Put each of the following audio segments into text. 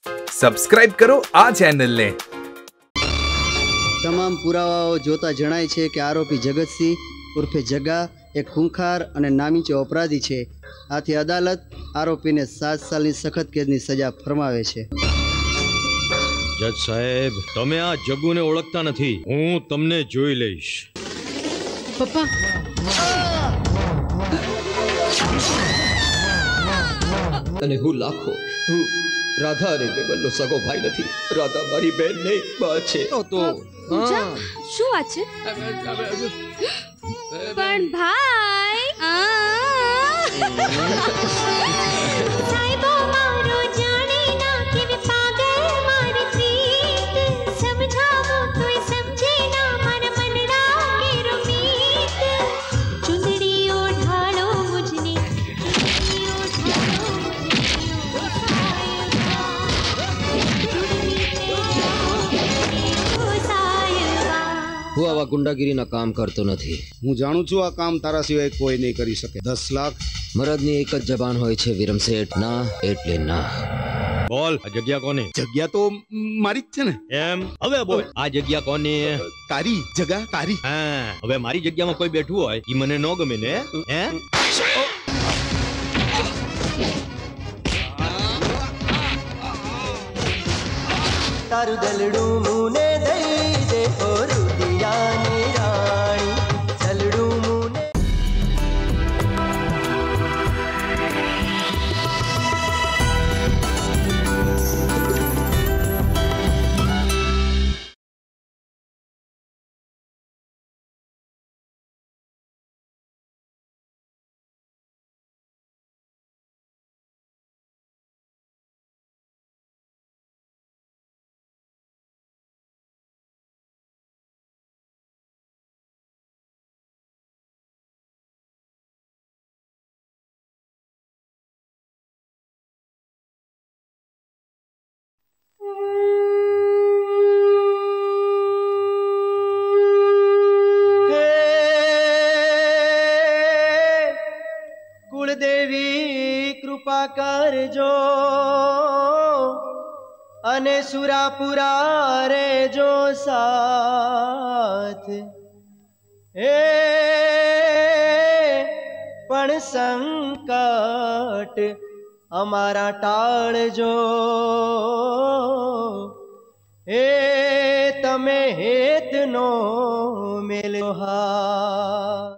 Subscribe કરો આ ચેનલને। તમામ પુરાવાઓ જોતા જણાય છે કે આરોપી જગતસિંહ ઉર્ફે જગા એક ખૂંખાર અને નામીચો અપરાધી છે। આથી અદાલત આરોપીને 7 સાલની સખત કેદની સજા ફરમાવે છે। જજ સાહેબ, તમે આ જગ્ગુને ઓળખતા નથી, હું તમને જોઈ લઈશ। પપ્પા, અને હું લાખો, હું રાધા અને બેબલનો સગો ભાઈ નથી। રાધા મારી બેન નહીં, બા છે। પૂજા, શું વાત છે? પણ ભાઈ સાહેબો મારો જાણે ના કેવી પાગલ મારી પ્રીત સમજાવો તોય સમજે ના મારા મનડા કે રૂમીત ચુંદડી ઓઢાડો મુજને હું આવા ગુંડાગીરીના કામ કરતો નથી। હું જાણું છું આ કામ તારા સિવાય કોઈ નહીં કરી શકે। 10 લાખ મરદની એક જ જબાન હોય છે વિરમ શેઠ, ના એટલે ના। બોલ, આ જગ્યા કોની? જગ્યા તો મારી જ છે ને। એમ? હવે બોલ, આ જગ્યા કોની? તારી જગા તારી। હા, હવે મારી જગ્યામાં કોઈ બેઠું હોય ઈ મને ન ગમે ને? હે? તારું દલડું મુને દઈ દે ઓ રૂપિયાની રાણી, દલડું મુને। કુળદેવી કૃપા કરજો અને સુરાપુરા રેજો સાથ, હે પણ સંકટ અમારા ટાળજો, હે તમે હેતનો મેલ્યો હાથ।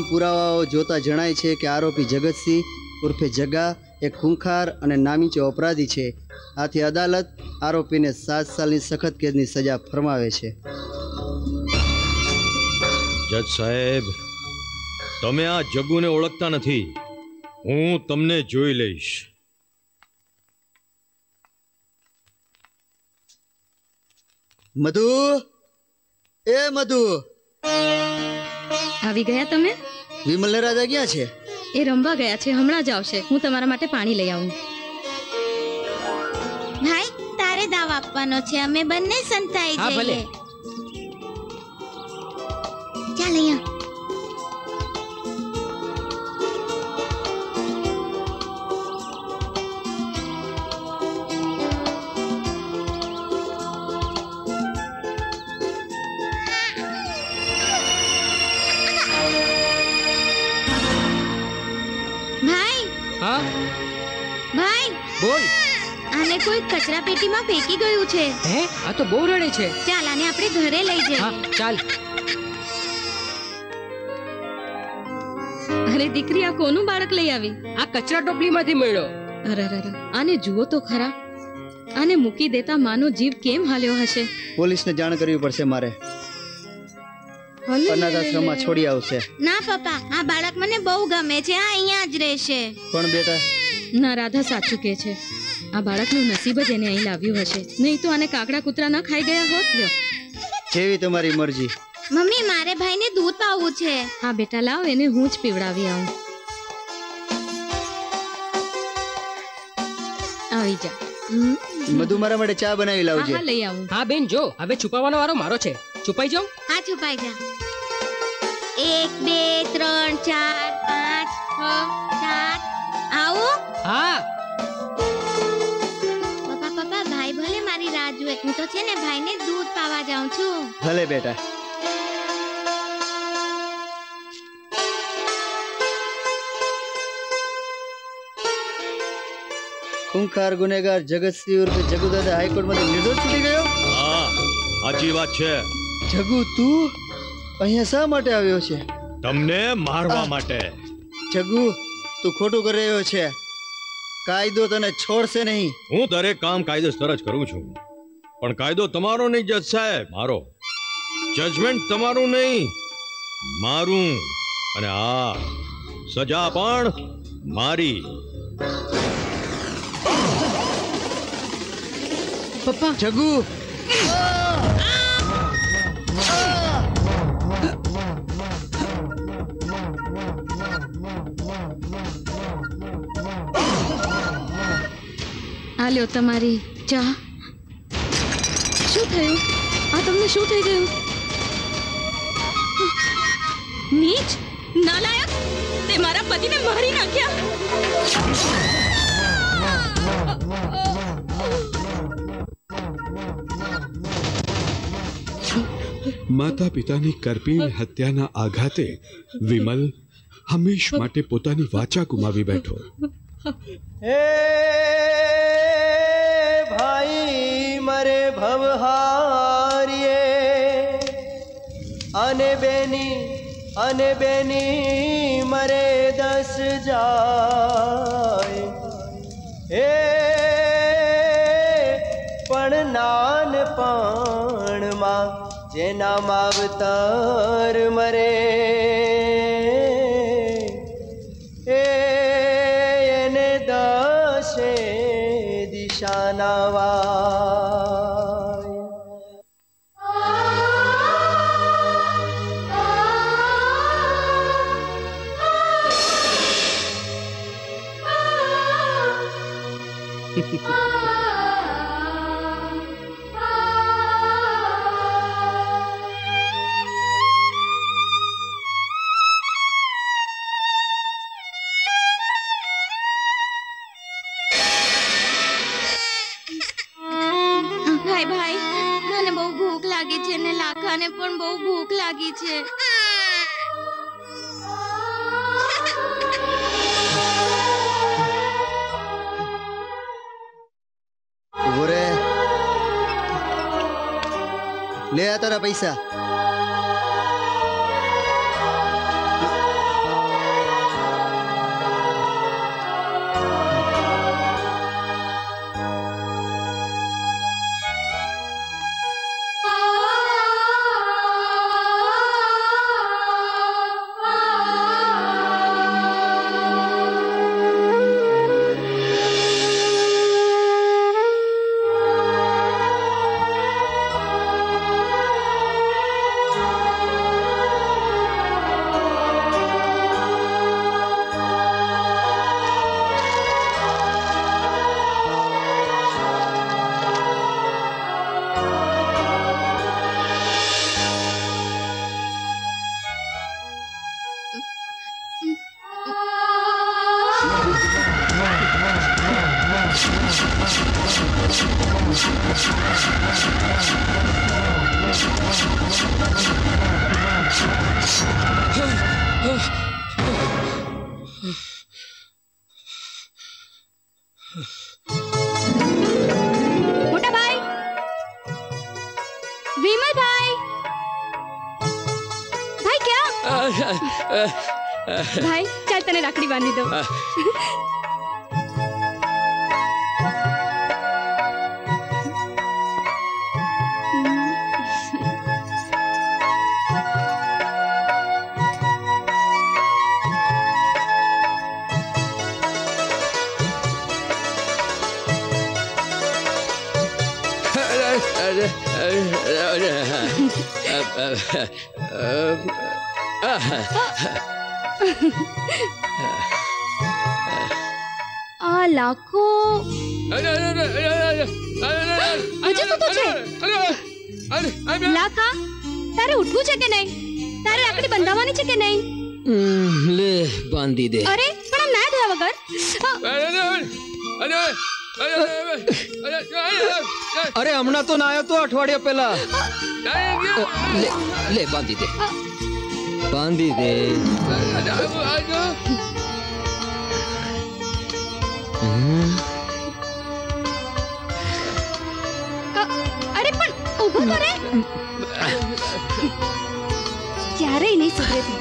પુરાવાઓ જોતા જણાય છે કે આરોપી જગતસિંહ ઉર્ફે જગા એક ખૂંખાર અને નામીચો અપરાધી છે. આથી અદાલત આરોપીને 7 સાલની સખત કેદની સજા ફરમાવે છે. જજ સાહેબ, તમે આ જગ્ગુને ઓળખતા નથી. હું તમને જોઈ લઈશ. મધુ, એ મધુ, આવી ગયા તમે? વિમલ ને રાજા ક્યાં છે? એ રમવા ગયા છે, હમણાં જ આવશે. હું તમારા માટે પાણી લઈ આવું. ભાઈ તારે દાવ આપવાનો છે, અમે બંને સંતાઈ જઈએ. ચાલ અહીંયા. ભાઈ બોલ. આને કોઈ કચરા પેટીમાં ફેંકી ગયું છે. હે, આ તો બહુ રડે છે. ચાલ આને આપણે ઘરે લઈ જઈએ. હા ચાલ. અરે દીકરી, આ કોનું બાળક લઈ આવી? આ કચરા ટોપલીમાંથી મળ્યો. અરે આને જુઓ તો ખરા. આને મૂકી દેતા માનો જીવ કેમ હાલ્યો હશે. પોલીસને જાણ કરવી પડશે મારે. અનાથ આશ્રમમાં છોડી આવશે. ના પપ્પા, આ બાળક મને બહુ ગમે છે. આ અહીંયા જ રહેશે. પણ બેટા, ના, રાધા સાચું કહે છે. આ બાળકનું નસીબ જ એને અહીં લાવ્યું હશે, નહીં તો આને કાકડા કૂતરા ન ખાઈ ગયા હોત. લ્યો, જેવી તમારી મરજી. મમ્મી, મારે ભાઈને દૂધ પાવું છે. હા બેટા, લાવ, એને હું જ પીવડાવી આવું. આવી જા. મધુ, મારા માટે ચા બનાવી લાવજે. હા, લઈ આવું. હા બેન, જો હવે છુપાવવાનો વારો મારો છે. છુપાઈ જાઉં? હા, છુપાઈ જા. 1 2 3 4 5 6 7. આવો. હા. પપ્પા, ભાઈ ભલે મારી રાહ જુએ. હું તો છે ને ભાઈને દૂધ પાવા જાઉં છું. ભલે બેટા. ખૂંખાર ગુનેગાર જગતસિંહ ઉર્ફે જગુદાદા હાઈકોર્ટમાંથી નિર્દોષ છૂટી ગયો. હા, સાચી વાત છે. જગુ, તું અહીંયા શા માટે આવ્યો છે? તમને મારવા માટે. જગુ, તું ખોટું કરી રહ્યો છે. કાયદો તને છોડશે નહીં. હું દરેક કામ કાયદેસર જ કરું છું, પણ કાયદો તમારો નહીં જજ સાહેબ, મારો. જજમેન્ટ તમારું નહીં, મારું. અને આ સજા પણ મારી. પપ્પા. જગુ, આ લ્યો તમારી ચા. શું થયું? આ તમને શું થઈ ગયું? નીચ, નાલાયક, તે મારા પતિને મારી નાખ્યા. માતા પિતાની કરપીણ હત્યાના આઘાતે વિમલ હંમેશ માટે પોતાની વાચા ગુમાવી બેઠો. હે ભાઈ મરે ભવહારીએ અને બેની મરે 10 જાય. હે પણ નાનપણમાં જેના માવતર મરે એને 10 દિશાના વાય. ભાઈ, મને બહુ ભૂખ લાગી છે ને લાખાને પણ બહુ ભૂખ લાગી છે. ઉભો રે. લે આ તારા પૈસા. મોટા ભાઈ, વિમલ ભાઈ, ભાઈ ક્યાં? ભાઈ ચાલ તને રાખડી બાંધી દઉં. આ લાખો હજુ તો છે. લાખા, તારે ઉઠવું છે કે નહીં? તારે રાખડી બંધાવવાની છે કે નહીં? લે બાંધી દે. અરે પણ આમ ના ધોયા વગર. અરે હમણાં તો ના આવ્યો તો અઠવાડિયા પહેલા. લે લે બાંધી દે, બાંધી દે. અરે પણ ઊભો તો રે. ક્યારેય નહીં સુધરે તું.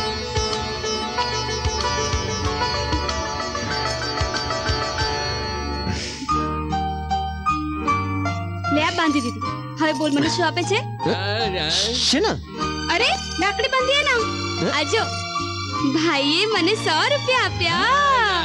લે આ બાંધી દીધી. હવે બોલ મને શું આપે છે? છે ને? અરે લાકડી બાંધીએ ના. આજો ભાઈએ મને 100 રૂપિયા આપ્યા.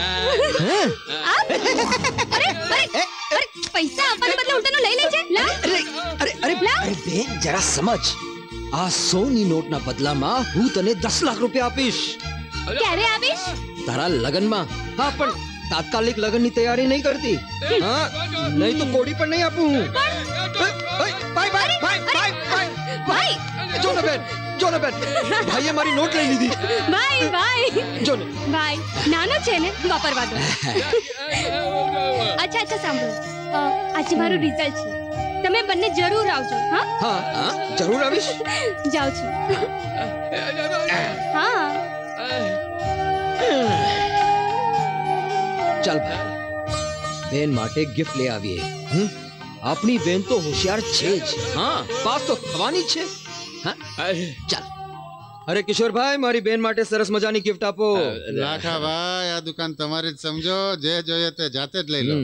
અરે અરે અરે પૈસા આપવાને બદલે ઉલટાનું લઈ લેજે. લા અરે અરે અરે બેન જરા સમજ. આ 100ની નોટના બદલામાં હું તને 10 લાખ રૂપિયા આપીશ. ક્યારે આપીશ? તારા લગનમાં. હા પણ તાત્કાલિક લગનની તૈયારી નહીં કરતી. હા નહીં તો કોડી પણ નહીં આપું હું. ભાઈ ભાઈ ભાઈ ભાઈ ભાઈ જો ને બેન, જો ને બેન, ભાઈએ મારી નોટ લઈ લીધી. ભાઈ ભાઈ જો ને ભાઈ નાનો છે ને, વાપરવા દો. અચ્છા અચ્છા સાંભળો, આજે મારું રિઝલ્ટ છે. તમે બંને જરૂર આવજો. હા હા હા જરૂર આવીશ. જાઉં છું. હા ચાલ ભાઈ, બેન માટે ગિફ્ટ લઈ આવીએ. આપણી બેન તો હોશિયાર છે જ. હા પાસ તો થવાની છે. હા ચાલ. અરે કિશોરભાઈ, મારી બેન માટે સરસ મજાની ગિફ્ટ આપો. લાખાભાઈ, આ દુકાન તમારી જ સમજો. જે જોઈએ તે જાતે જ લઈ લો.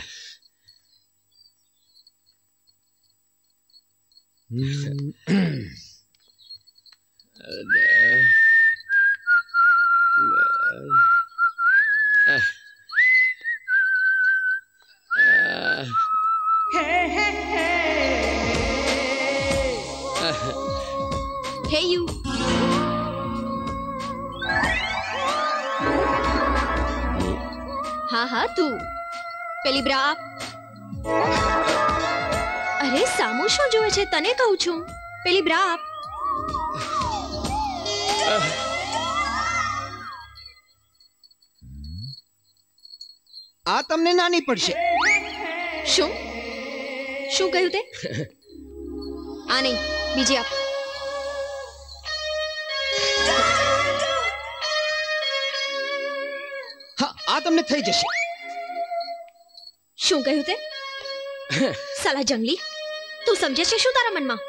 Hey you. હા હા તું પેલી બ્રા આપ. અરે સામુ શું જોવે છે? તને કહું છું પેલી બ્રા આપ. આ તમને નાની પડશે. શું શું કહ્યું તે? આ નહીં, બીજી આપ. હા આ તમને થઈ જશે. શું કહ્યું તે? સાલા જંગલી, તું સમજે છે શું તારા મનમાં?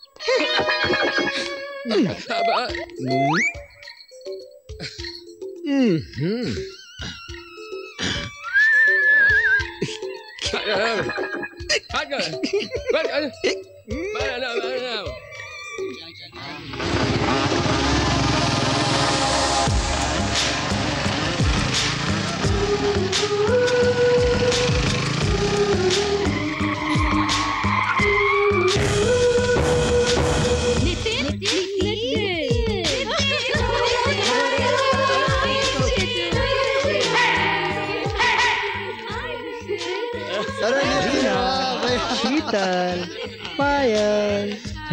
શીતલ, પાયલ.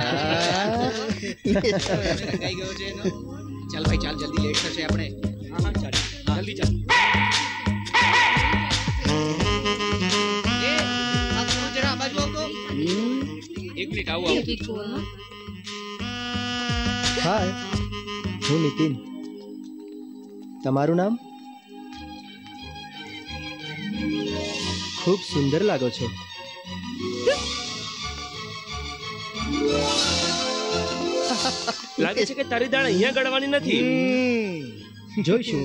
ચાલ ભાઈ ચાલ, જલ્દી લેટ થશે આપણે. હા ચાલ જલ્દી ચાલ. એ આ તું જરા આ બાજુ હાય, હું નીતિન. તમારું નામ? ખૂબ સુંદર લાગો છો. લાગે છે કે તારી દાળ અહીંયા ગળવાની નથી. જોઈશું.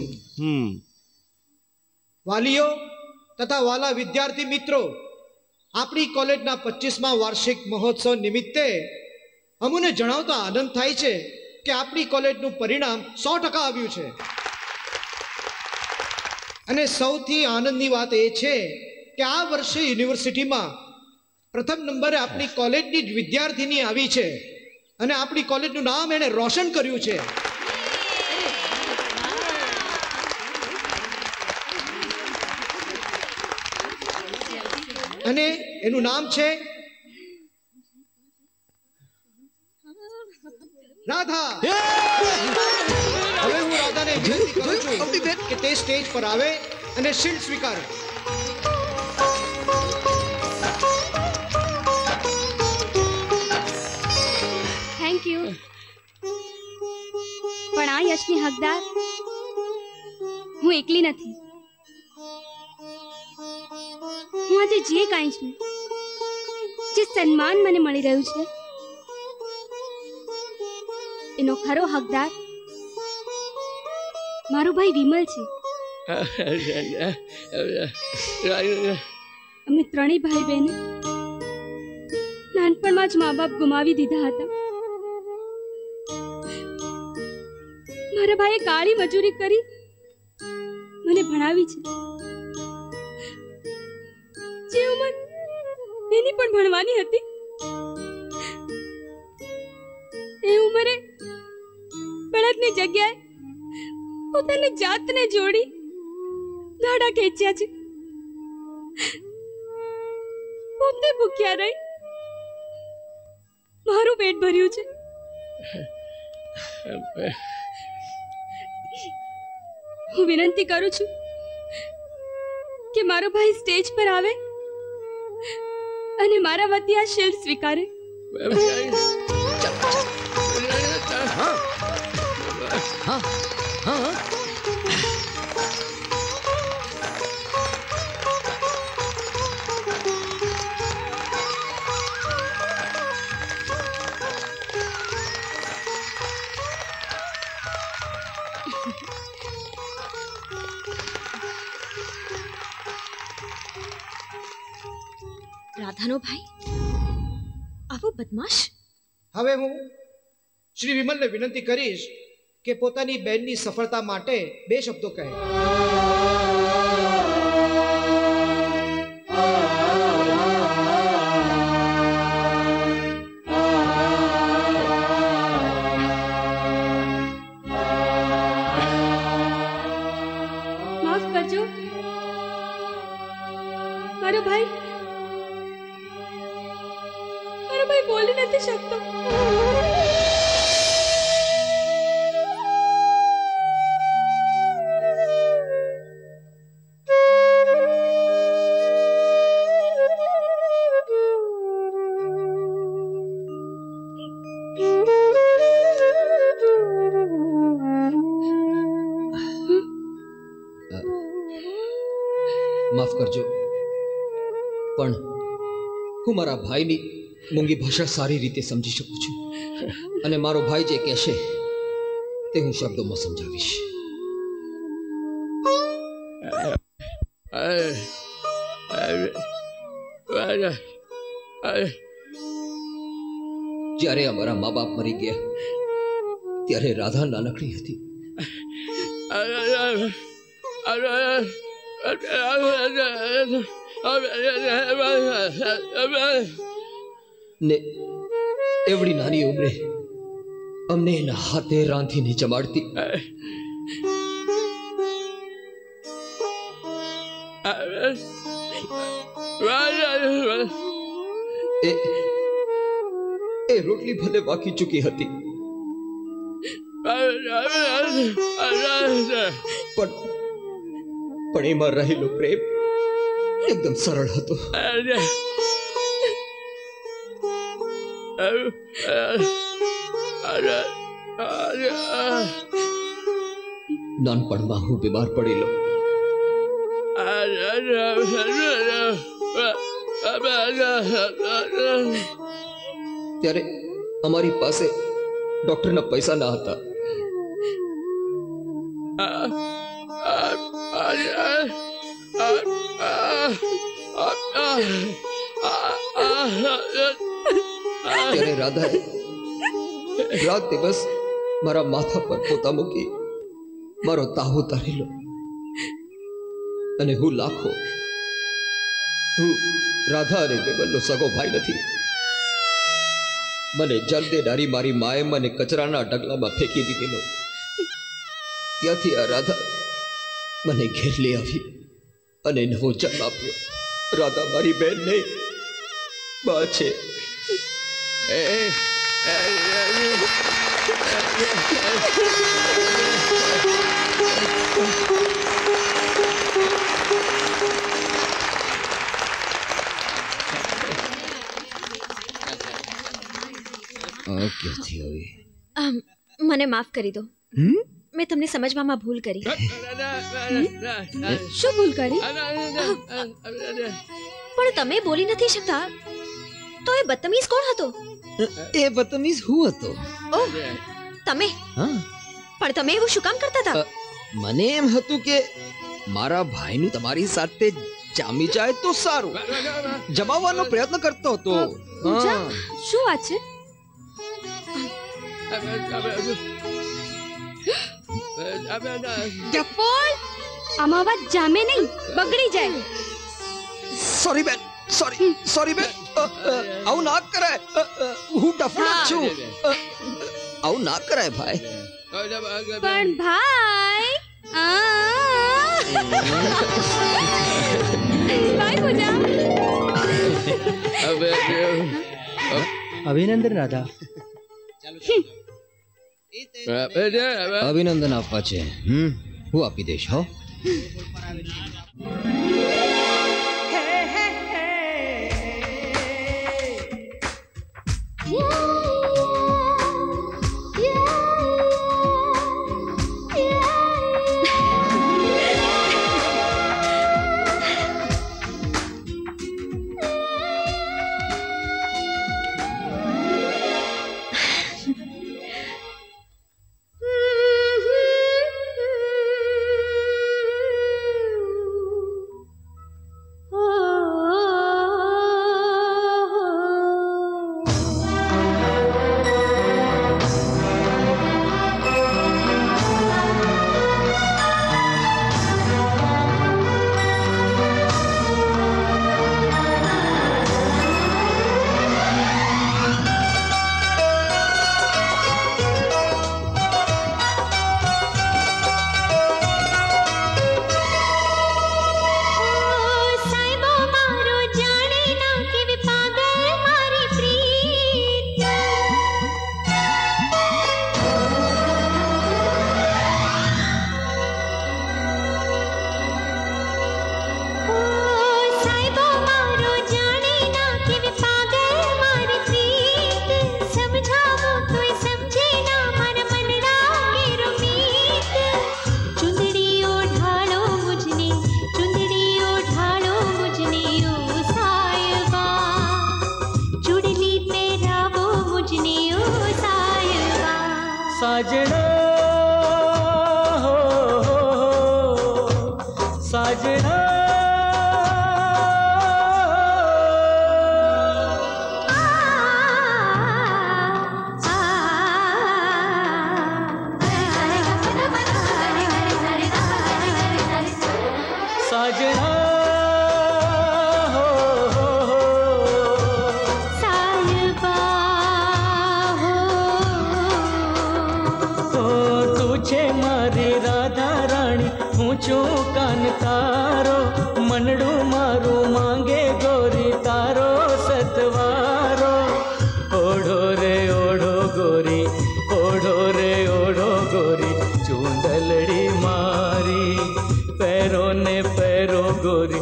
વાલીઓ તથા વાલા વિદ્યાર્થી મિત્રો, આપણી કોલેજના 25મા વાર્ષિક મહોત્સવ નિમિત્તે અમને જણાવતા આનંદ થાય છે કે આપણી કોલેજનું પરિણામ 100% આવ્યું છે. અને સૌથી આનંદની વાત એ છે કે આ વર્ષે યુનિવર્સિટીમાં પ્રથમ નંબરે આપણી કોલેજની જ વિદ્યાર્થીની આવી છે અને આપણી કોલેજનું નામ એણે રોશન કર્યું છે. અને એનું નામ છે રાધા. હવે હું રાધાને વિનંતી કરું છું કે તે સ્ટેજ પર આવે અને શિલ્ડ સ્વીકારે. Thank you. પણ આ યશની હકદાર હું એકલી નથી. હું આજે જે કાંઈ છું, જે સન્માન મને મળી રહ્યું છે, એનો ખરો હકદાર મારો ભાઈ વિમલ છે. અમે ત્રણેય ભાઈ બહેનો નાનપણમાં જ મા બાપ ગુમાવી દીધા હતા. મારા ભાઈએ કાળી મજૂરી કરી મને ભણાવી છે. જે ઉંમર એની પણ ભણવાની હતી, એ ઉંમરે બળદની જગ્યાએ પોતાની જાતને જોડી ગાડા ખેંચ્યા છે. પોતે ભૂખ્યા રહી મારું પેટ ભર્યું છે. હું વિનંતી કરું છું કે મારો ભાઈ સ્ટેજ પર આવે અને મારા વતી આ શિલ્ડ સ્વીકારે. રાધાનો ભાઈ આવો બદમાશ. હવે હું શ્રી વિમલને વિનંતી કરીશ કે પોતાની બહેનની સફળતા માટે 2 શબ્દો કહે. માફ કરજો મારો ભાઈ બોલી નથી શકતો. માફ કરજો, પણ હું મારા ભાઈની મૂંગી ભાષા સારી રીતે સમજી શકું છું અને મારો ભાઈ જે કહેશે તે હું શબ્દોમાં સમજાવીશ. જ્યારે અમારા મા બાપ મરી ગયા ત્યારે રાધા નાનકડી હતી. ને એવડી નાની ઉંમરે અમને એના હાથે રાંધીને જમાડતી. એ રોટલી ભલે બાકી ચૂકી હતી પણ એમાં રહેલો પ્રેમ એકદમ સરળ હતો. નાનપણમાં હું બીમાર પડેલો, ત્યારે અમારી પાસે ડોક્ટરના પૈસા ના હતા. ત્યારે રાધાએ રાત દિવસ મારા માથા પર પોતા મૂકી મારો તાવ ઉતારેલો, અને હું રાધા અને વિમલનો સગો ભાઈ નથી. મને જલ દેનારી મારી માએ મને કચરાના ઢગલામાં ફેંકી દીધેલો. ત્યાંથી આ રાધા મને ઘેર લઈ આવી અને નવો જન્મ આપ્યો. રાધા મારી બહેન નહીં, બા છે. મને માફ કરી દો, મેં તમને સમજવામાં ભૂલ કરી. શું ભૂલ કરી? પણ તમે બોલી નથી શકતા તો એ બદતમીઝ કોણ હતો? એ બદતમીઝ હું હતો. ઓહ, તમે? હા. પણ તમે એવું શું કામ કરતા હતા? મને એમ હતું કે મારા ભાઈનું તમારી સાથે જામી જાય તો સારું, જમાવવાનો પ્રયત્ન કરતો હતો. શું વાત છે? ડફોળ, આમાં વાત જામે નહીં, બગડી જાય. સોરી બેન, સોરી બેન, આવું ના કરાય. હું ડફોળ છું, આવું ના કરાય ભાઈ. પણ ભાઈ, બાય પૂજા. અભિનંદન રાધા. અભિનંદન આપવા છે, હું આપી દઈશ. હો,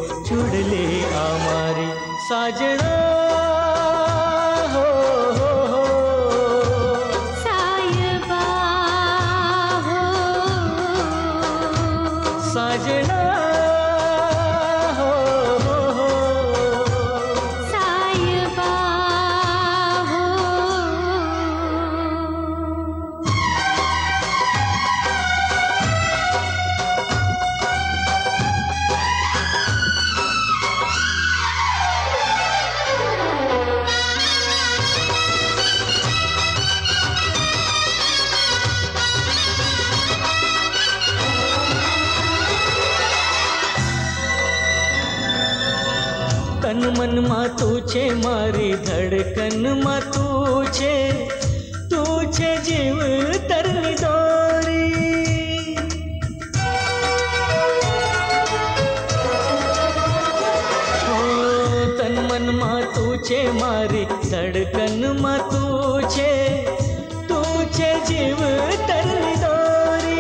साजना हो तन मन માં તું છે મારી ધડકન માં તું છે જીવ તરની દોરી તન મન માં તું છે મારી ધડકન માં તું છે જીવ તરની દોરી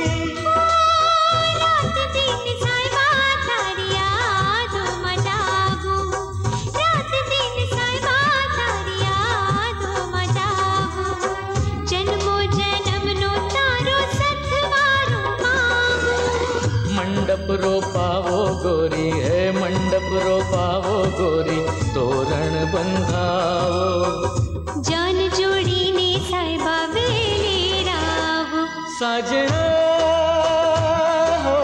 मंडप रो पावो गोरी है मंडप रो पावो गोरी तोरण बंधावो जान जोड़ी ने साहिबा वेले रावो साजना हो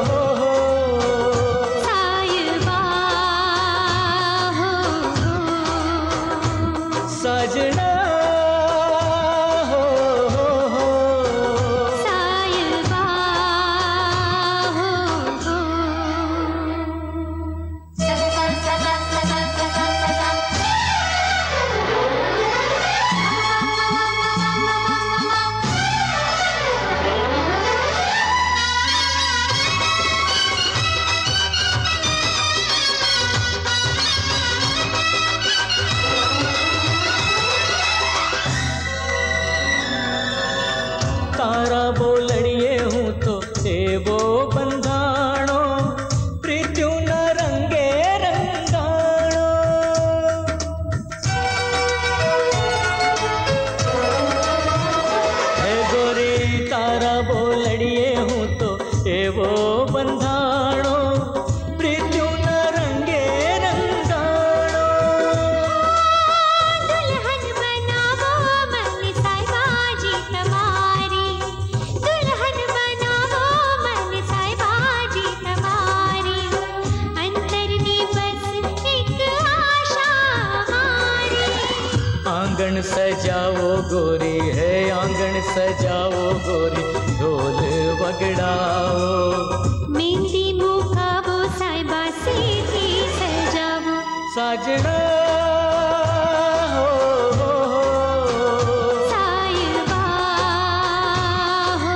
साहिबा हो साजना तारा बोलड़िए हूँ तो एवो बंधाणो प्रीत्यु न रंगे रंगाणो हे गोरी तारा बोलड़िए हूँ तो एवो बंधाणो प्रीत्यु न रंगे रंगाणो दुल्हन बनावो मन साहिबा जी तुम्हारी दुल्हन बनावो मन साहिबा जी तुम्हारी अंतर ने बस एक आशा हमारी आंगन सजाओ गोरी है आंगन सजाओ गोरी ढोल वगड़ाओ मेहंदी मुकावो साहिबा सीधी सजावो साजना हो साहिबा हो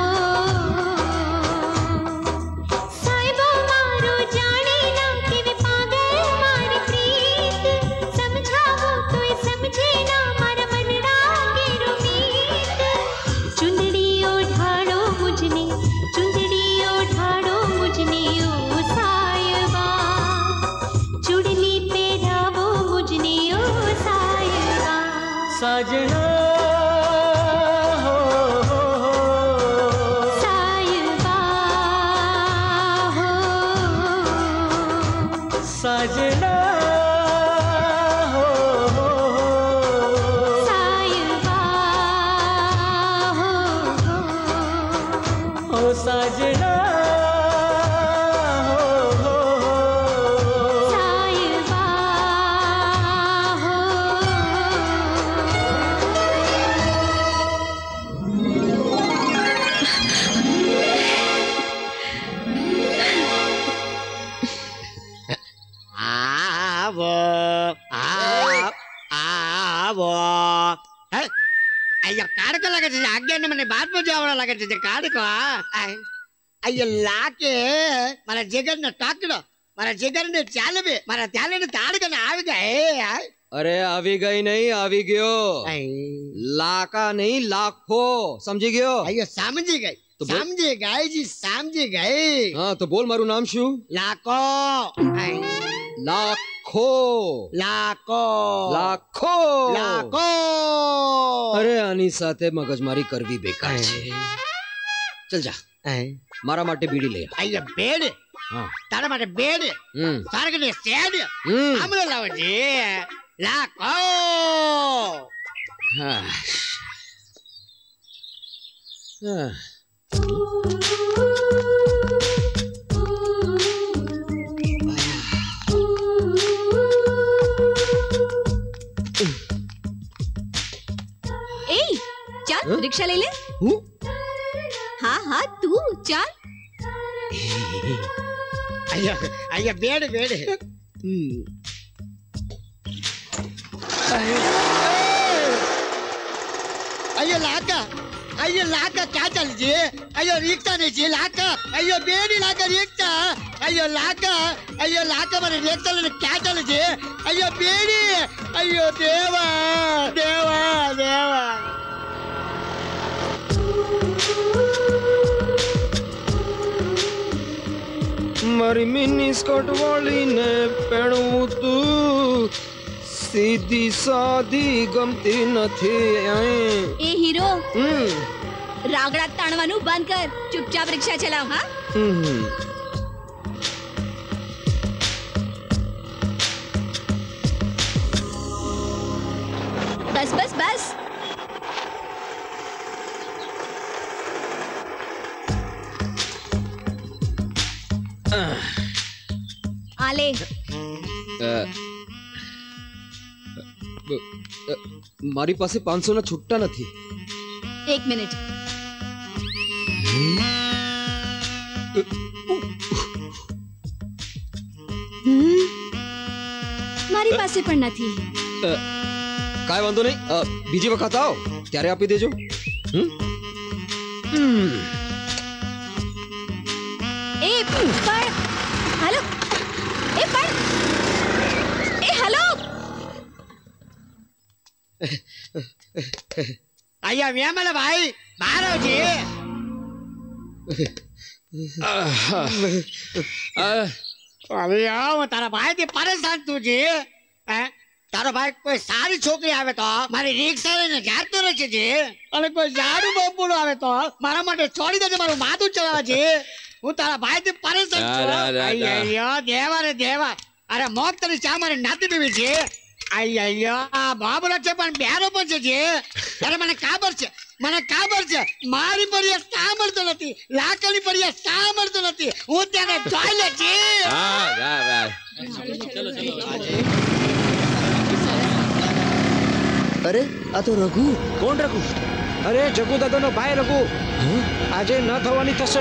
साहिबो मारो जाने ना कि वे पागल मारी प्रीत समझावो तो समझे ना मारा मन रागे रुमीत चुंदड़ी ओढ़ाड़ो मुझने ओ साहिबा चुड़ली पहरावो मुझने ओ साहिबा साजना हो साहिबा हो साजना हो साहिबा हो ओ साजना हो साहिबा हो आवो आवो अయ్యో కాడకో లాగా ఆజ్ఞాన్ని మన బాత్ పూజ అవడం లాగా కాడకో అయ్యో లాకే మన జగన్ టాకડો మన જગર ને ચાલવે મારા ત્યાલે ને તાડકને આવી ગઈ अरे आवी गई नहीं आवी गयो लाका नहीं लाखो समझी गयो अयो समझी गई तो समझी गई जी समझी गई हाँ तो बोल मारू नाम शू लाखो लाखो लाखो लाखो लाखो अरे आनी साथे मगजमारी करवी बेकार छे चल जा मारा माटे बीड़ी ले अयो बेड हाँ तारा माटे बेड सारग ने सेड हमने लावजी लाखो हाँ हाँ चल रिक्शा ले ले हाँ हाँ तू चल अय्या अय्या बेड बेड अयो लाका क्या चल जी अयो रिक्शा नहीं जी लाका अयो बेड़ी लाका रिक्शा अयो लाका मारे रिक्शा ने क्या चल जी अयो बेड़ी अयो देवा देवा देवा मारी मिनी स्कर्ट वाली ने पहनू तू सीधी सादी गमती નથી એ હીરો રાગડા તાણવાનું બંધ કર ચૂપચાપ રિક્ષા ચલાવ હા બસ બસ બસ આલે મારી પાસે 500 ના છૂટા નથી 1 મિનિટ મારી પાસે પણ નથી કાઈ વાંધો નહીં બીજી વખત આવો ત્યારે આપી દેજો એ પણ હાલો એ પણ એ હાલો अय्या व्यामल भाई मारो जी अरे आओ तारा भाई थी परेशान तू जी तारो भाई कोई सारी छोकरी आवे तो मारी रिक्शा ने जातो रहे जी અને કોઈ જાડુ બપોડો આવે તો મારા માટે છોડી દેજે મારું માથું ચલાવે છે હું તારા ભાઈ થી પરેશાન છું અయ్యయ్యో દેવા રે દેવા અરે મોક તરી ચા મારી નાતી પીવી છે अय्यो आ बाबू रखे पण ब्यारो पण छे अरे મને ખબર છે મારી પરિયા સાંભળતો નથી લાકડી પરિયા સાંભળતો નથી હું તેને જોઈ લે છે હા વાહ चलो अरे आ तो रघु કોણ રઘુ અરે જગુ દાદાનો ભાઈ રઘુ આજે ન થવાની થશે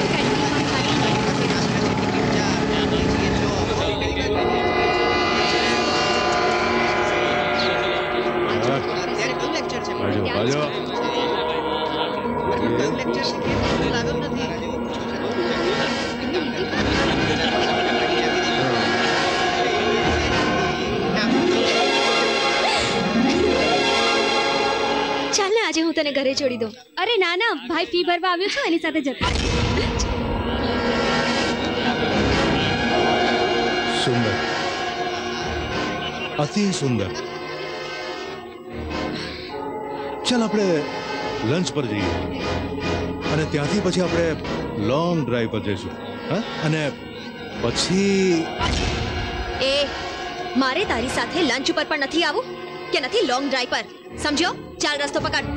બાજો ચાલ ને આજે હું તને ઘરે છોડી દઉં અરે ના ના ભાઈ ફી ભરવા આવ્યો છું એની સાથે જતા સુંદર અતિ સુંદર ચાલ આપણે લંચ પર જઈએ અને ત્યાંથી પછી આપણે લોંગ ડ્રાઈવ પર જઈશું હા અને પછી એ મારે તારી સાથે લંચ ઉપર પણ નથી આવું કે નથી લોંગ ડ્રાઈવ પર સમજો ચાલ રસ્તો પકડ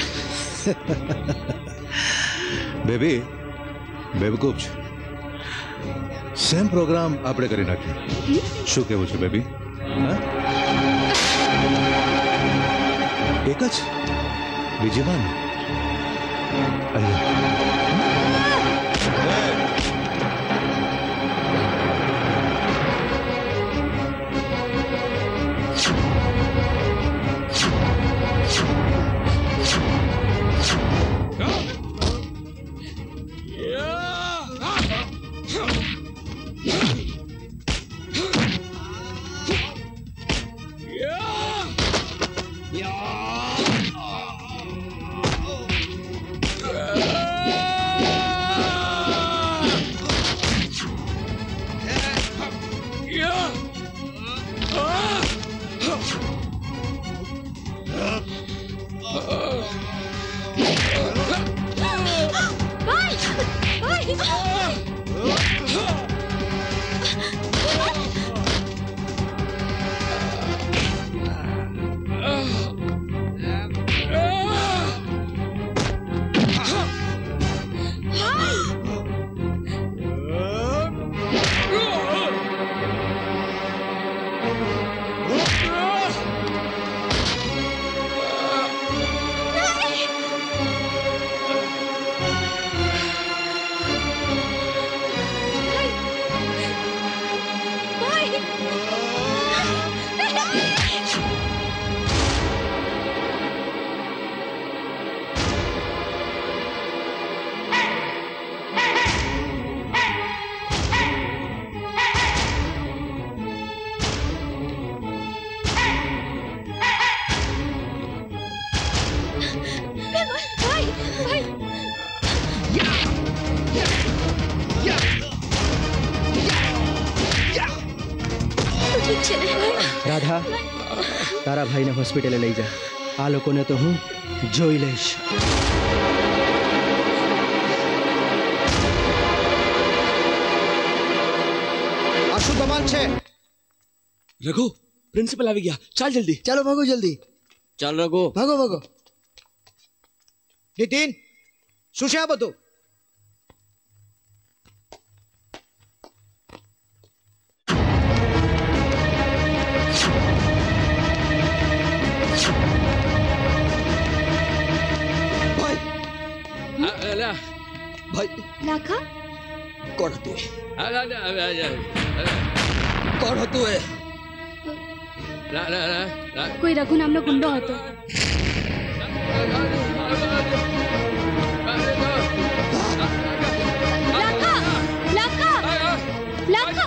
બેબી બેવકૂફ છે સેમ પ્રોગ્રામ આપણે કરી નાખીએ શું કહેવું છે બેબી હા એક જ બીજી વાર છે ને રાધા તારા ભાઈને હોસ્પિટલે લઈ જા. આ લોકોને તો હું જોઈ લઈશ. આ શું ધમાલ છે? રઘુ પ્રિન્સિપલ આવી ગયા. ચાલ જલ્દી. ચાલો ભાગો જલ્દી. ચાલ રઘુ. ભાગો ભાગો. નીતિન શું છે આ બધું? ભાઈ લાખા કોણ હતું એ? કોણ હતું એ? કોઈ રઘુ નામનો ગુંડો હતો. લાખા લાખા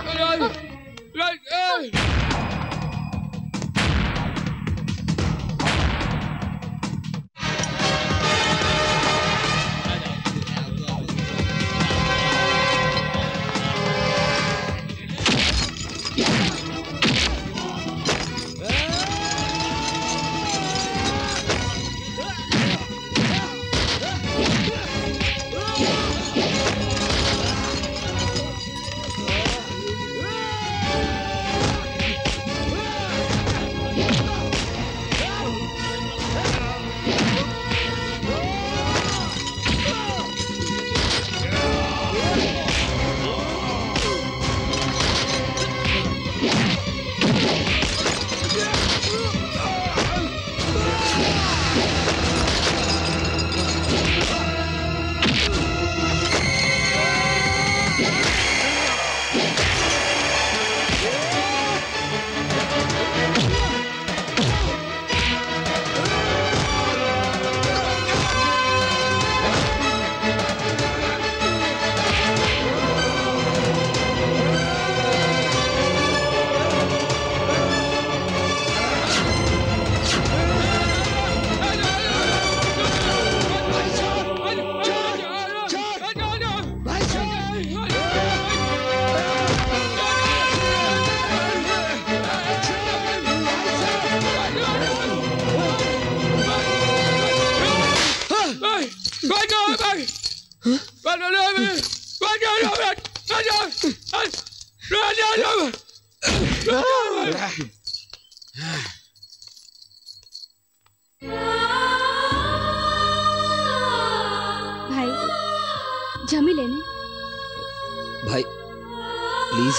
भाई जमी लेने. भाई प्लीज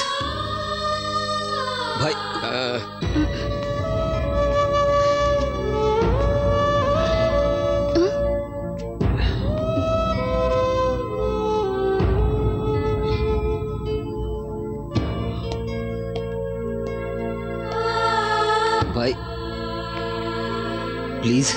भाई. भाई प्लीज.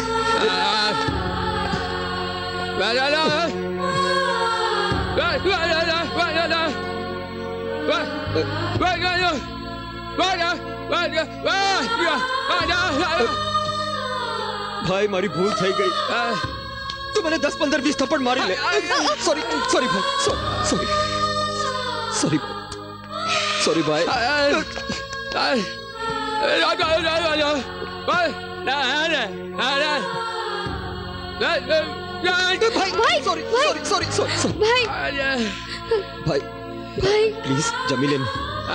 भाई मारी भूल થઈ ગઈ. તું મને 10 15 20 થપ્પડ મારી લે. સોરી સોરી ભાઈ. સોરી સોરી સોરી ભાઈ. ભાઈ સોરી સોરી સોરી સોરી भाई ભાઈ भाई પ્લીઝ જમી લે.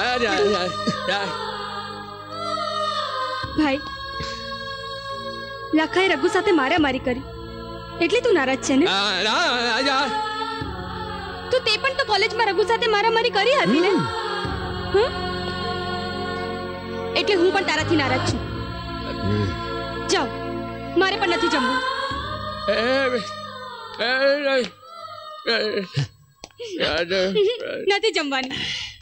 ભાઈ લાખાએ રઘુ સાથે મારામારી કરી એટલે તું નારાજ છે ને? તો તે પણ તો કોલેજમાં રઘુ સાથે મારામારી કરી હતી ને? એટલે હું પણ તારાથી નારાજ છું. જાઓ મારે પણ નથી જમવું. નથી જમવાની.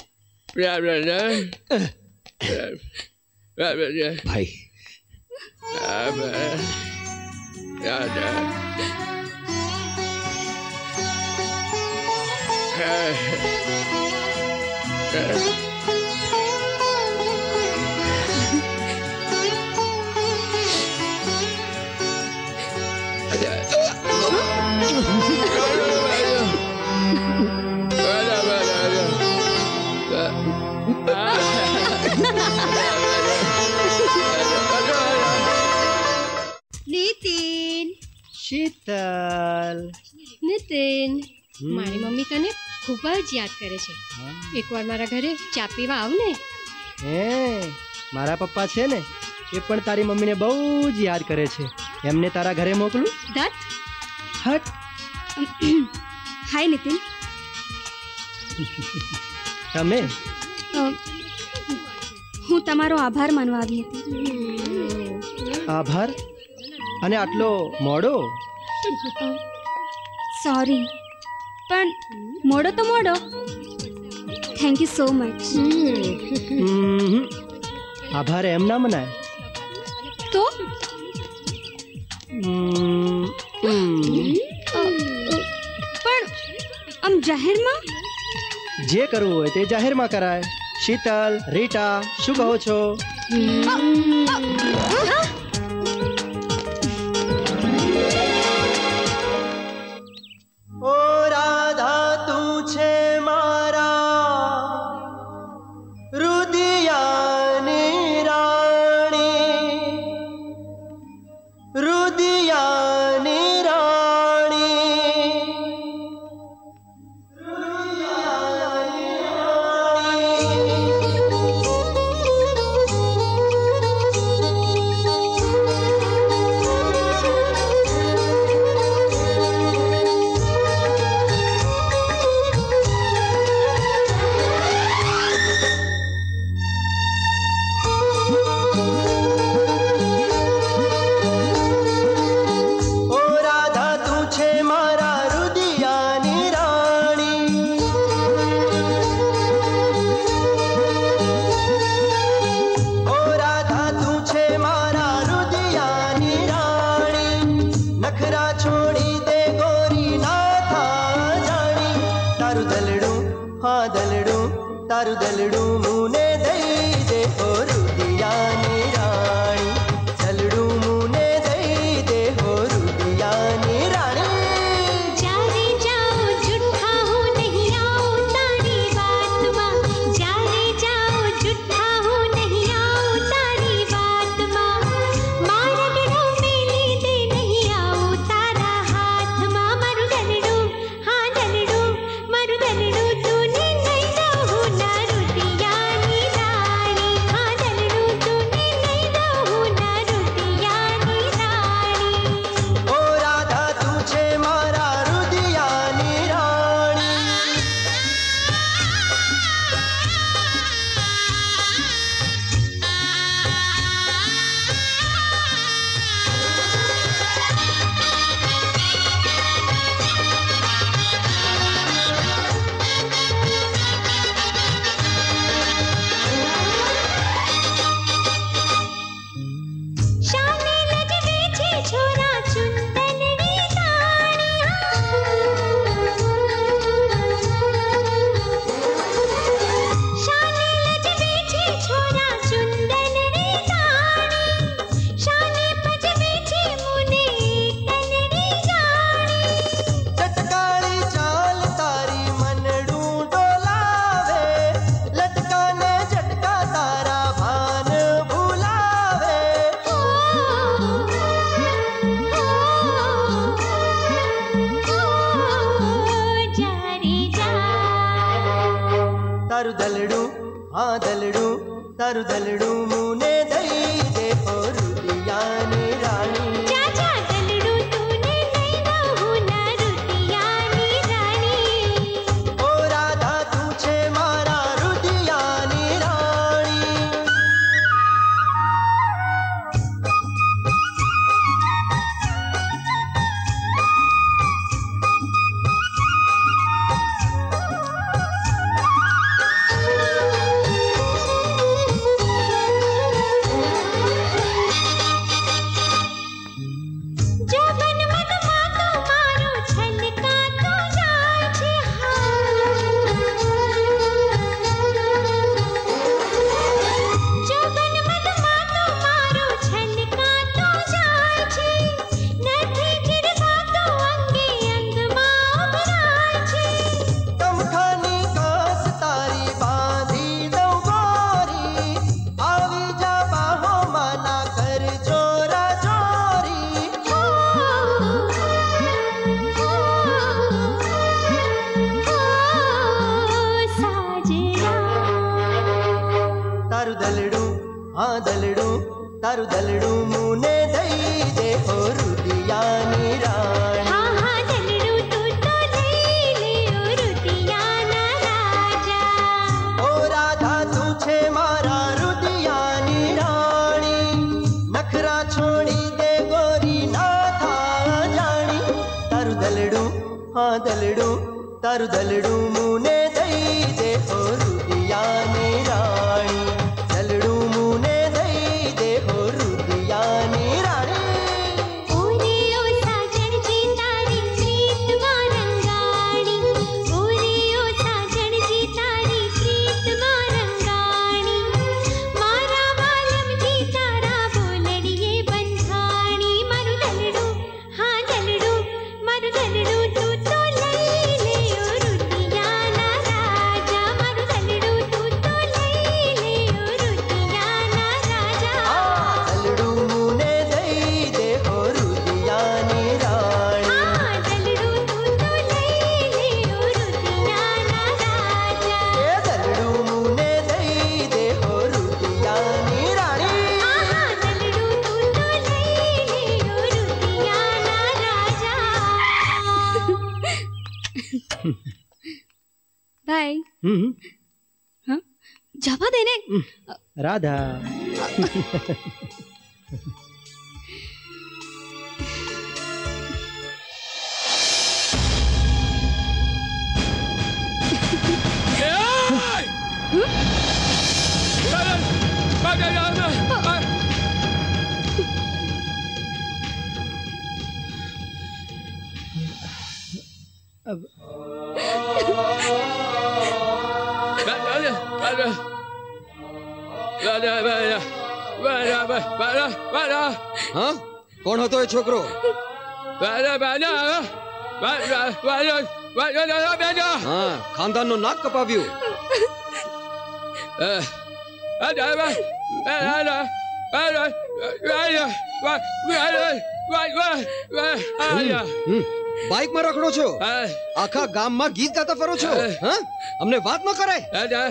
ભાઈ શીતલ નિતિન મારી મમ્મી તને ખૂબ જ યાદ કરે છે. એકવાર મારા ઘરે ચા પીવા આવ ને. હે મારા પપ્પા છે ને એ પણ તારી મમ્મીને બહુ જ યાદ કરે છે. એમને તારા ઘરે મોકલું? દત્ત હટ. હાય નિતિન. તમે? હું તમારો આભાર માનવા આવી હતી. આભાર? અને આટલો મોડો? સોરી, પણ મોડો તો મોડો. Thank you so much. આભાર એમ ના મનાય તો? પણ આમ જાહેરમાં? જે કરવું હોય તે જાહેરમાં કરાય. શીતલ, રીટા, શું કહો છો? ઓ રાધા તું છે મારા રુદિયાની રાણી, રુદિયાની રાણી, તારું દલડું મુને દઈ દે હો રુદિયાની રાણી, દલડું મુને દઈ દે હો રુદિયાની રાણી. જ્યારે જાઓ જુઠ્ઠા હું નહીં આવું તારી વાતમાં, જ્યારે જાઓ જુઠ્ઠા હું નહીં આવું તારી વાતમાં, મારા ગળો મેલી દે નહીં આવું તારા હાથમાં. મારું દલડું, હા દલડું, મારું દલડું તું ને લઈ દઉં હું ના રુદિયાની રાણી, હા દલડું તું ને લઈ દઉં હું ના રુદિયાની રાણી. ઓ રાધા તું છે મારા રુદિયાની રાણી. શાને લજવે છે છોરા ચુંદનની તાણી, શાને લજવે છે છોરા ચુંદનની તાણી, શાને પજવે છે મુને તનની જાણી. ચટકાળી ચાલ તારી મનડું ડોલાવે, લટકાને ઝટકા તારા ભાન ભૂલાવે. તારું દલડું, હા દલડું, તારું દલડું મુને દઈ દે હો રુદિયાની રાણી. જા જા દલડું તું ને લઈ દઉં હું ના રુદિયાની રાણી. ઓ રાધા તું છે મારા રુદિયાની રાણી. તારું દલડું મુને દઈ દે ઓ રુદિયાની રાણી હા હા દલડું તું તો લઈ લે ઓ રુદિયાના રાજા ઓ રાધા તું છે મારા રુદિયાની રાણી નખરા છોડી દે ગોરી ના થા જાણી તારું દલડું હા દલડું તારું દલડું મુને દઈ દે ઓ રુદિયાની રાણી દલડું મુને દઈ દે ઓ રુદિયાની રાણી ઓરે ઓ સાજણજી તારી પ્રીતમાં રંગાણી ઓરે ઓ સાજણજી તારી પ્રીતમાં રંગાણી મારા વાલમજી તારા બોલડીએ બંધાણી મારું દલડું હા દલડું મારું દલડું તું તો લઈ લે ઓ રુદિયાના રાજા મારું દલડું તું તો લઈ લે ઓ રુદિયાના રાજા દલડું મુને દઈ દે ઓ રુદિયાની રાણી હા દલડું તું તો લઈ લે ઓ રુદિયાના રાજા એ દલડું મુને દઈ દે ઓ રુદિયાની રાણી હા દલડું તું તો લઈ લે ઓ રુદિયાના રાજા ભાઈ હા જવા દે ને રાધા હા કોણ હતો એ છોકરો હા ખાનદાનનો નાક કપાવ્યું બાઇક માં રખડો છો આખા ગામમાં ગીત ગાતા ફરો છો હા અમને વાત ન કરાય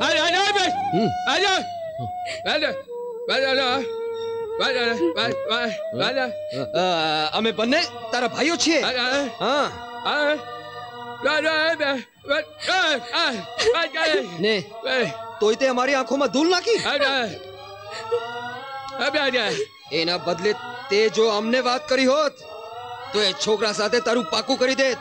અમે બંને તારા ભાઈઓ છીએ ને તોય તે અમારી આંખોમાં ધૂળ નાખી એના બદલે તે જો અમને વાત કરી હોત તો એ છોકરા સાથે તારું પાકું કરી દેત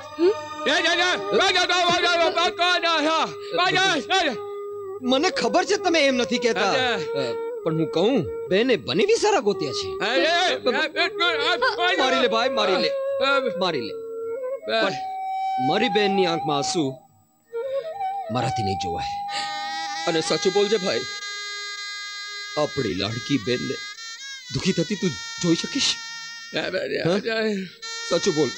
મને ખબર છે તમે એમ નથી કહેતા પણ હું કહું બેને બનેવી સારા ગોત્યા છે મારી લે ભાઈ મારી લે મારી લે પણ મારી બેનની આંખમાં આંસુ મારાથી નહીં જોવાય અને સાચું બોલજે ભાઈ આપણી લાડકી બેનને દુખી થતી તું જોઈ શકીશ સાચું બોલ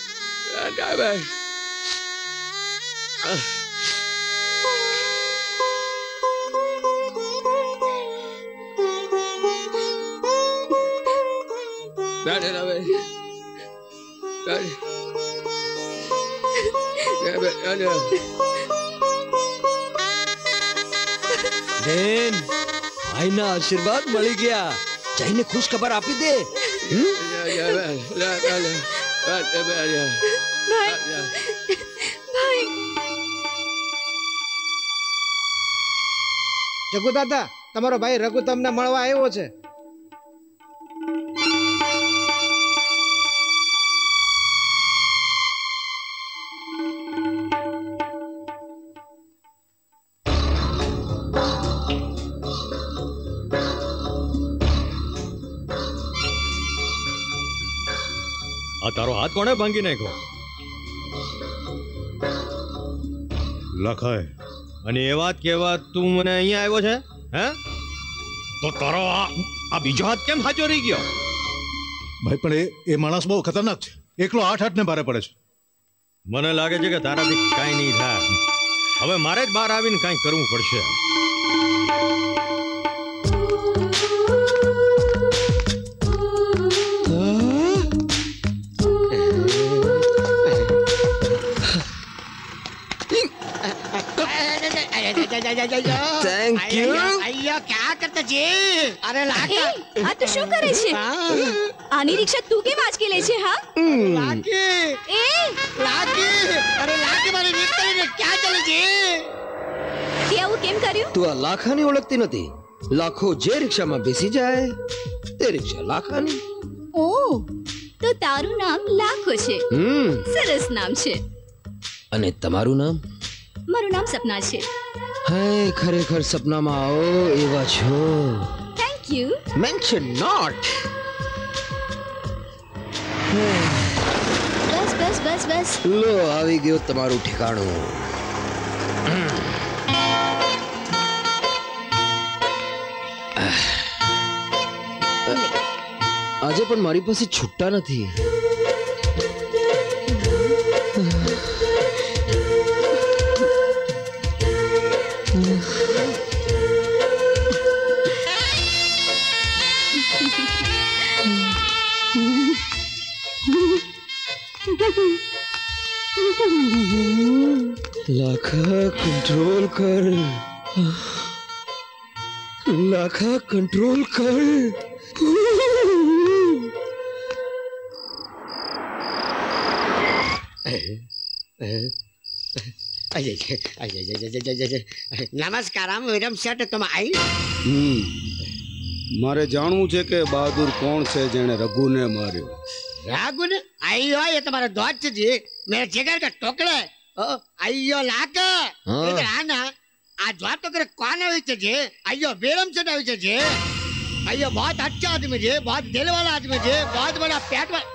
બેન ભાઈના આશીર્વાદ મળી ગયા જઈને ખુશ ખબર આપી દે જગુ દાદા તમારો ભાઈ રઘુ તમને મળવા આવ્યો છે આ તારો હાથ કોણે ભાંગી નાખ્યો લખાય અને એ વાત કેવા તું મને અહીંયા આવ્યો છે હે તો તારો આ બીજો હાથ કેમ સાચો રહી ગયો ભાઈ પણ એ માણસ બહુ ખતરનાક છે એકલો 8 ને ભારે પડે છે મને લાગે છે કે તારાથી કાંઈ નહીં થાય હવે મારે જ બહાર આવીને કાંઈ કરવું પડશે थैंक यू अय्या क्या करते जी अरे लाका આ તો શું કરે છે? આની રિક્ષા તું કેમ આંચકી લે છે? હા લાકી એ લાકી અરે લાકી મારી રિક્ષાને ક્યાં ચાલે છે? તે આવું કેમ કર્યું? તું આ લાખાની ઓળખતી નથી. લાખો જે રિક્ષામાં બેસી જાય તે રિક્ષા લાખાની. ઓ તો તારું નામ લાખો છે. સરસ નામ છે. અને તમારું નામ? મારું નામ સપના છે. હાય ખરેખર સપનામાં આવો એવા છો. Thank you. Mention not. બસ બસ બસ બસ. લો આવી ગયો તમારું ઠેકાણું. આજે પણ મારી પાસે છૂટા નથી. લાખા કંટ્રોલ કર. લાખા કંટ્રોલ કર. નમસ્કાર આમ વિરમ શેઠ તમે આવી? મારે જાણવું છે કે બહાદુર કોણ છે જેણે રઘુને માર્યો. રાગુને આયો ये तुम्हारा दोस्त जी मेरे जिगर का टुकड़ा है आयो लाके इधर आना आ जो तो करे कौन है जी? आयो बेरम से है जी. आयो बहुत अच्छा आदमी जी, बहुत दिल वाला आदमी जी, बहुत बड़ा पेट वाला.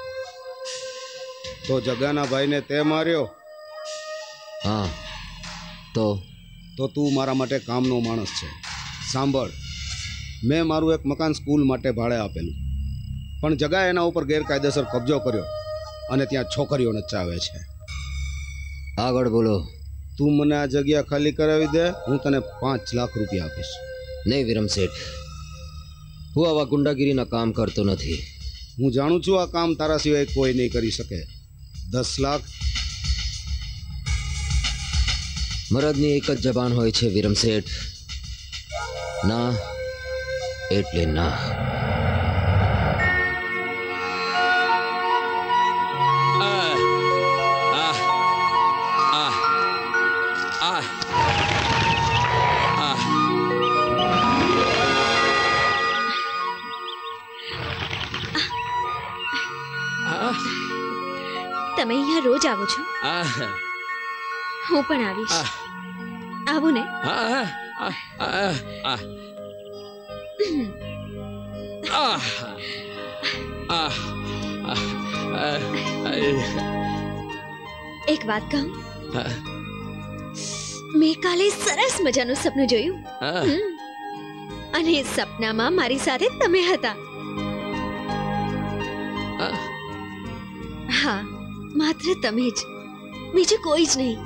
તો જગાના ભાઈને તે માર્યો? હા. તો તું મારા માટે કામનો માણસ છે. સાંભળ, મેં મારું એક મકાન સ્કૂલ માટે ભાડે આપેલું, પણ જગા એના ઉપર ગેરકાયદેસર કબજો કર્યો અને ત્યાં છોકરીઓ નચાવે છે. આગળ બોલો. તું મને આ જગ્યા ખાલી કરાવી દે, હું તને 5 લાખ રૂપિયા આપીશ. નહીં વિરમ શેઠ, હું આવા ગુંડાગીરીના કામ કરતો નથી. હું જાણું છું આ કામ તારા સિવાય કોઈ નહીં કરી શકે. 10 લાખ. મરદની એક જ જબાન હોય છે વિરમ શેઠ, ના એટલે ના. તમે અહીંયા રોજ આવો છો? હું પણ આવીશ. આવું ને? એક વાત કહું, મેં કાલે સરસ મજાનું સપનું જોયું અને એ સપનામાં મારી સાથે તમે હતા. હા, માત્ર તમે જ, બીજું કોઈ જ નહીં.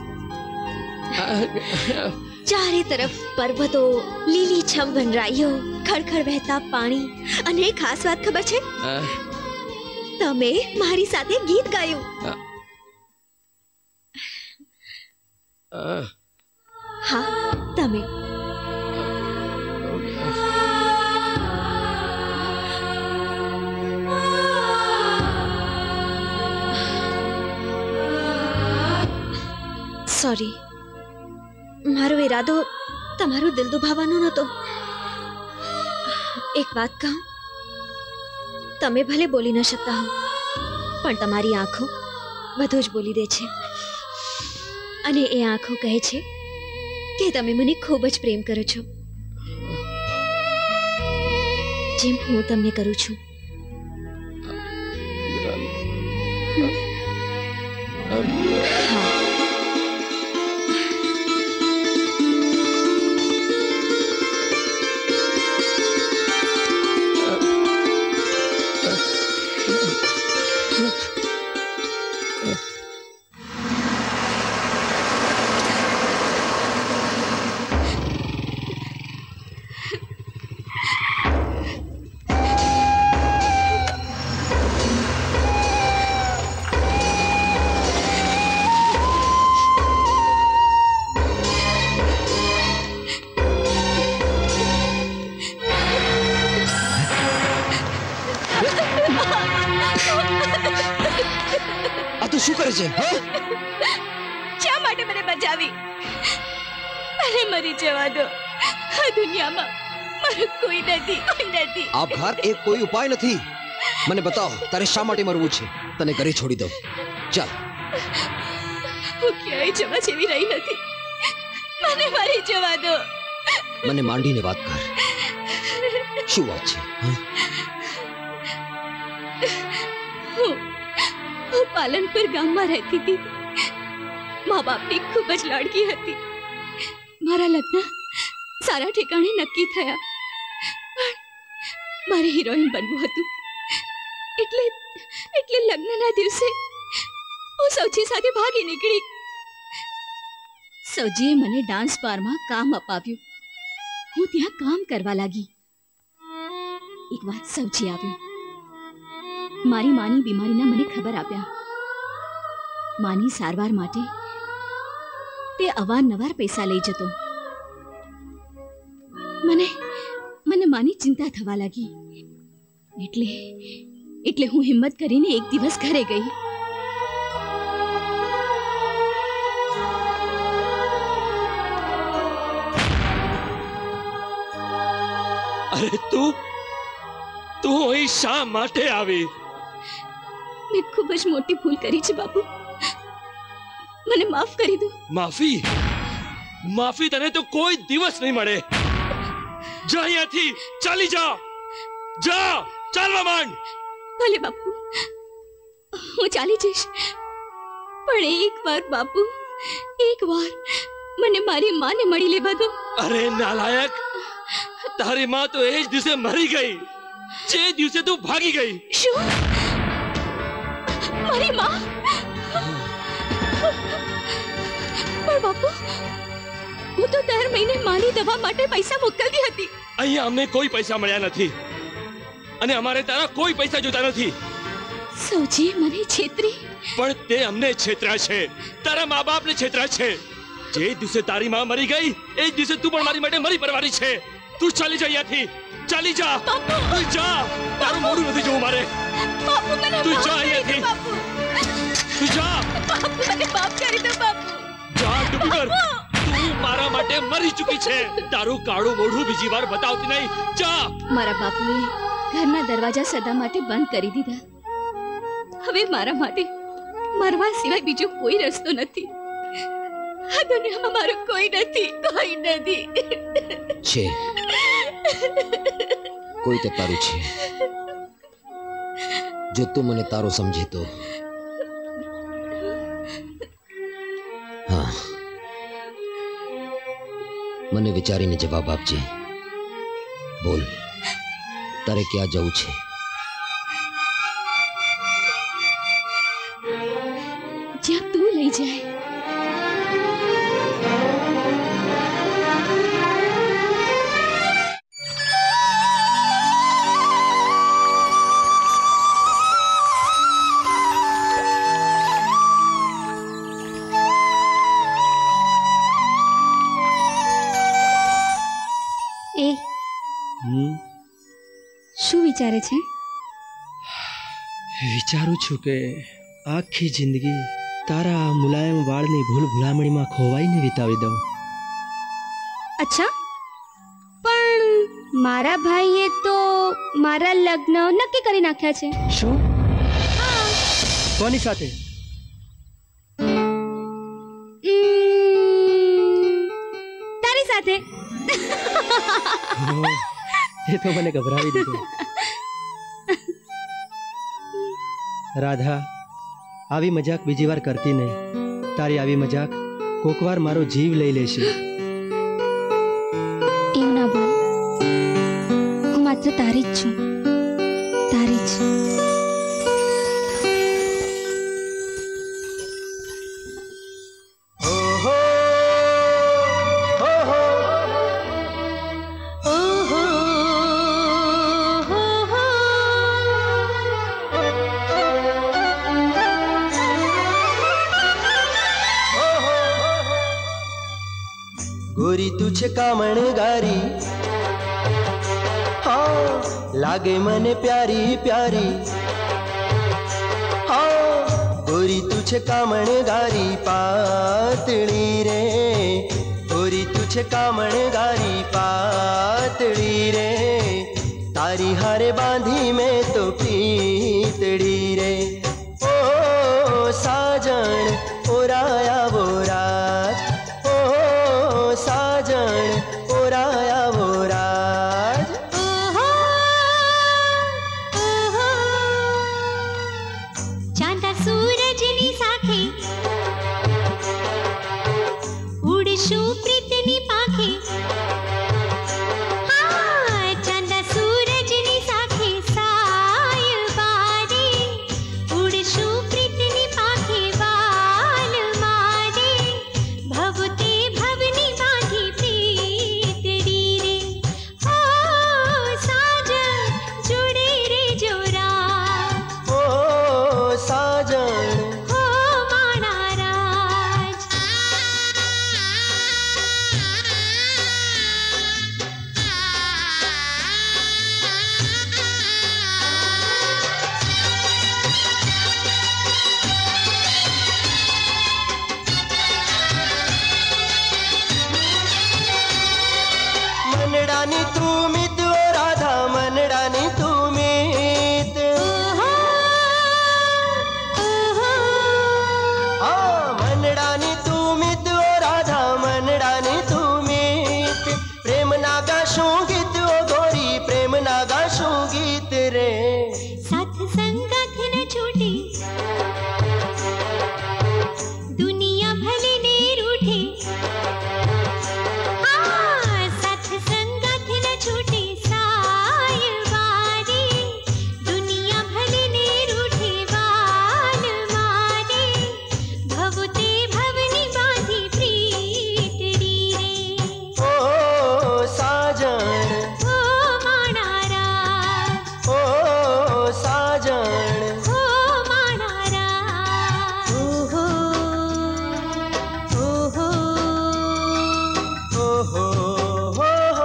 ચારે તરફ પર્વતો, લીલીછમ વનરાઈઓ, ખડખડ વહેતા પાણી અને એક ખાસ વાત ખબર છે? તમે મારી સાથે ગીત ગાયું. હા, તમે. સોરી, મારો ઈરાદો તમારું દિલ દુભાવવાનો નહોતો. એક વાત કહું, તમે ભલે બોલી ન શકતા હો, પણ તમારી આંખો બધું જ બોલી દે છે. અને એ આંખો કહે છે કે તમે મને ખૂબ જ પ્રેમ કરો છો, જેમ હું તમને કરું છું. હા. તું શું કરે છે? શા માટે મને બચાવી? મને મરી જવા દો. આ દુનિયામાં મારું કોઈ નથી. આપઘાત એ કોઈ ઉપાય નથી. મને બતાવ, તારે શા માટે મરવું છે? તને ઘરે છોડી દઉં. ચાલ. હું ક્યાંય જવા જેવી રહી નથી. મને મરી જવા દો. મને માંડીને વાત કર. શું વાત છે? હું પાલનપુર ગામમાં રહેતી હતી. મા બાપની ખૂબ જ લાડકી હતી. મારા લગ્ન સારા ઠેકાણે નક્કી થયા, પણ મારે હિરોઈન બનવું હતું. એટલે લગ્નના દિવસે હું સૌજી સાથે ભાગી નીકળી. સૌજીએ મને ડાન્સ બારમાં કામ અપાવ્યું. હું ત્યાં કામ કરવા લાગી. એક વાર સૌજી આવ્યો. મારી માની બીમારીના મને ખબર આપ્યા. માની સારવાર માટે તે અવારનવાર પૈસા લઈ જતો. મને માની ચિંતા થવા લાગી. એટલે હું હિંમત કરીને એક દિવસ ઘરે ગઈ. અરે તું અહીં શા માટે આવી? મેં ખૂબ જ મોટી ભૂલ કરી છે બાપુ. મને માફ કરી દો. માફી તને તો કોઈ દિવસ નહીં મળે. જા અહીંયાથી, ચાલી જા. ચાલવા માંડ. ભલે બાપુ, હું ચાલી જઈશ. પણ એક વાર બાપુ, એક વાર મને મારી માને મળી લેવા દો. અરે નાલાયક, તારી માં તો એ જ દિવસે મરી ગઈ જે દિવસે તું ભાગી ગઈ. શું? મારી માં? પણ બાપુ, હું તો દર મહિને માની દવા માટે પૈસા મોકલતી હતી. અહીંયા અમને કોઈ પૈસા મળ્યા નથી અને અમારે તારા કોઈ પૈસા જોતા નથી. સૌજી મને છેતરી. પણ તે અમને છેતર્યા છે, તારા મા બાપને છેતર્યા છે. જે દિવસે તારી માં મરી ગઈ એ જ દિવસે તું પણ મારી માટે મરી પરવાની છે. તું ચાલી જા અહીંયાથી, ચાલી જા. તું જા, તારું મોઢું નથી જોવું મારે. તું જા અહીંયાથી, તું જા. મને માફ કરી દો બાપુ. જા ડુબીગર, તું મારા માટે મરી ચૂકી છે. તારું કાળું મોઢું બીજી વાર બતાવતી નહીં. જા. મારા બાપુએ ઘરના દરવાજા સદા માટે બંધ કરી દીધા. હવે મારા માટે મરવા સિવાય બીજો કોઈ રસ્તો નથી. આ દુનિયામાં મારું કોઈ નથી. છે કોઈ તો તારું છે. જો તું મને તારો સમજે તો. હા, મને વિચારીને જવાબ આપજે. બોલ, તારે ક્યાં જવું છે? જ્યાં તું લઈ જાય. શું વિચારે છે? વિચારું છું કે આખી જિંદગી તારા મુલાયમ વાળની ભૂલ ભૂલામણીમાં ખોવાઈને વિતાવી દઉં. અચ્છા, પણ મારા ભાઈએ તો મારા લગ્ન નક્કી કરી નાખ્યા છે. શું? કોની સાથે? તારી સાથે. એ તો મને ગભરાવી દીધું. રાધા, આવી મજાક બીજી વાર કરતી નહીં. તારી આવી મજાક કોક વાર મારો જીવ લઈ લેશે. એવું ના બોલ. હું માત્ર તારી જ છું, તારી જ. गोरी तुझे कामण गारी, हाँ लागे मने प्यारी प्यारी, हाँ गोरी तुझे कामण गारी पातड़ी रे, गोरी तुझे कामण गारी पातड़ी रे, तारी हारे बांधी में तो पीतड़ी रे। ओ साजन ओराया वो राज, ओ साजन ओराया वो राज। चांदा सूरज नी साखे उड़शू प्रीत नी पाखे, हाँ चांदा सूरज नी साखे साय बारे, उड़शू प्रीत नी पाखे वाल मारे, भवते भवनी बांधी प्रीतड़ी रे। ओ साजन जुड़े रे जोरा, ओ साजन हो माना राज। मनडानी तू मित ओ राधा, मनडानी तू मित, मनडानी तू मित ओ राधा, मनडानी तू मित, प्रेम नागा शू गीत ओ गोरी, प्रेम नागा शू गीत रे। साथ संगत न छूटे, दुनिया भले ने रूठे, हाँ साथ संगत न छूटे साय बारे, दुनिया भले ने रूठे वाल मारे, भवते भवनी बांधी प्रीतड़ी रे। ओ साजन हो माना राज, ओ साजन हो माना राज। ओहो ओहो ओहो हो हो।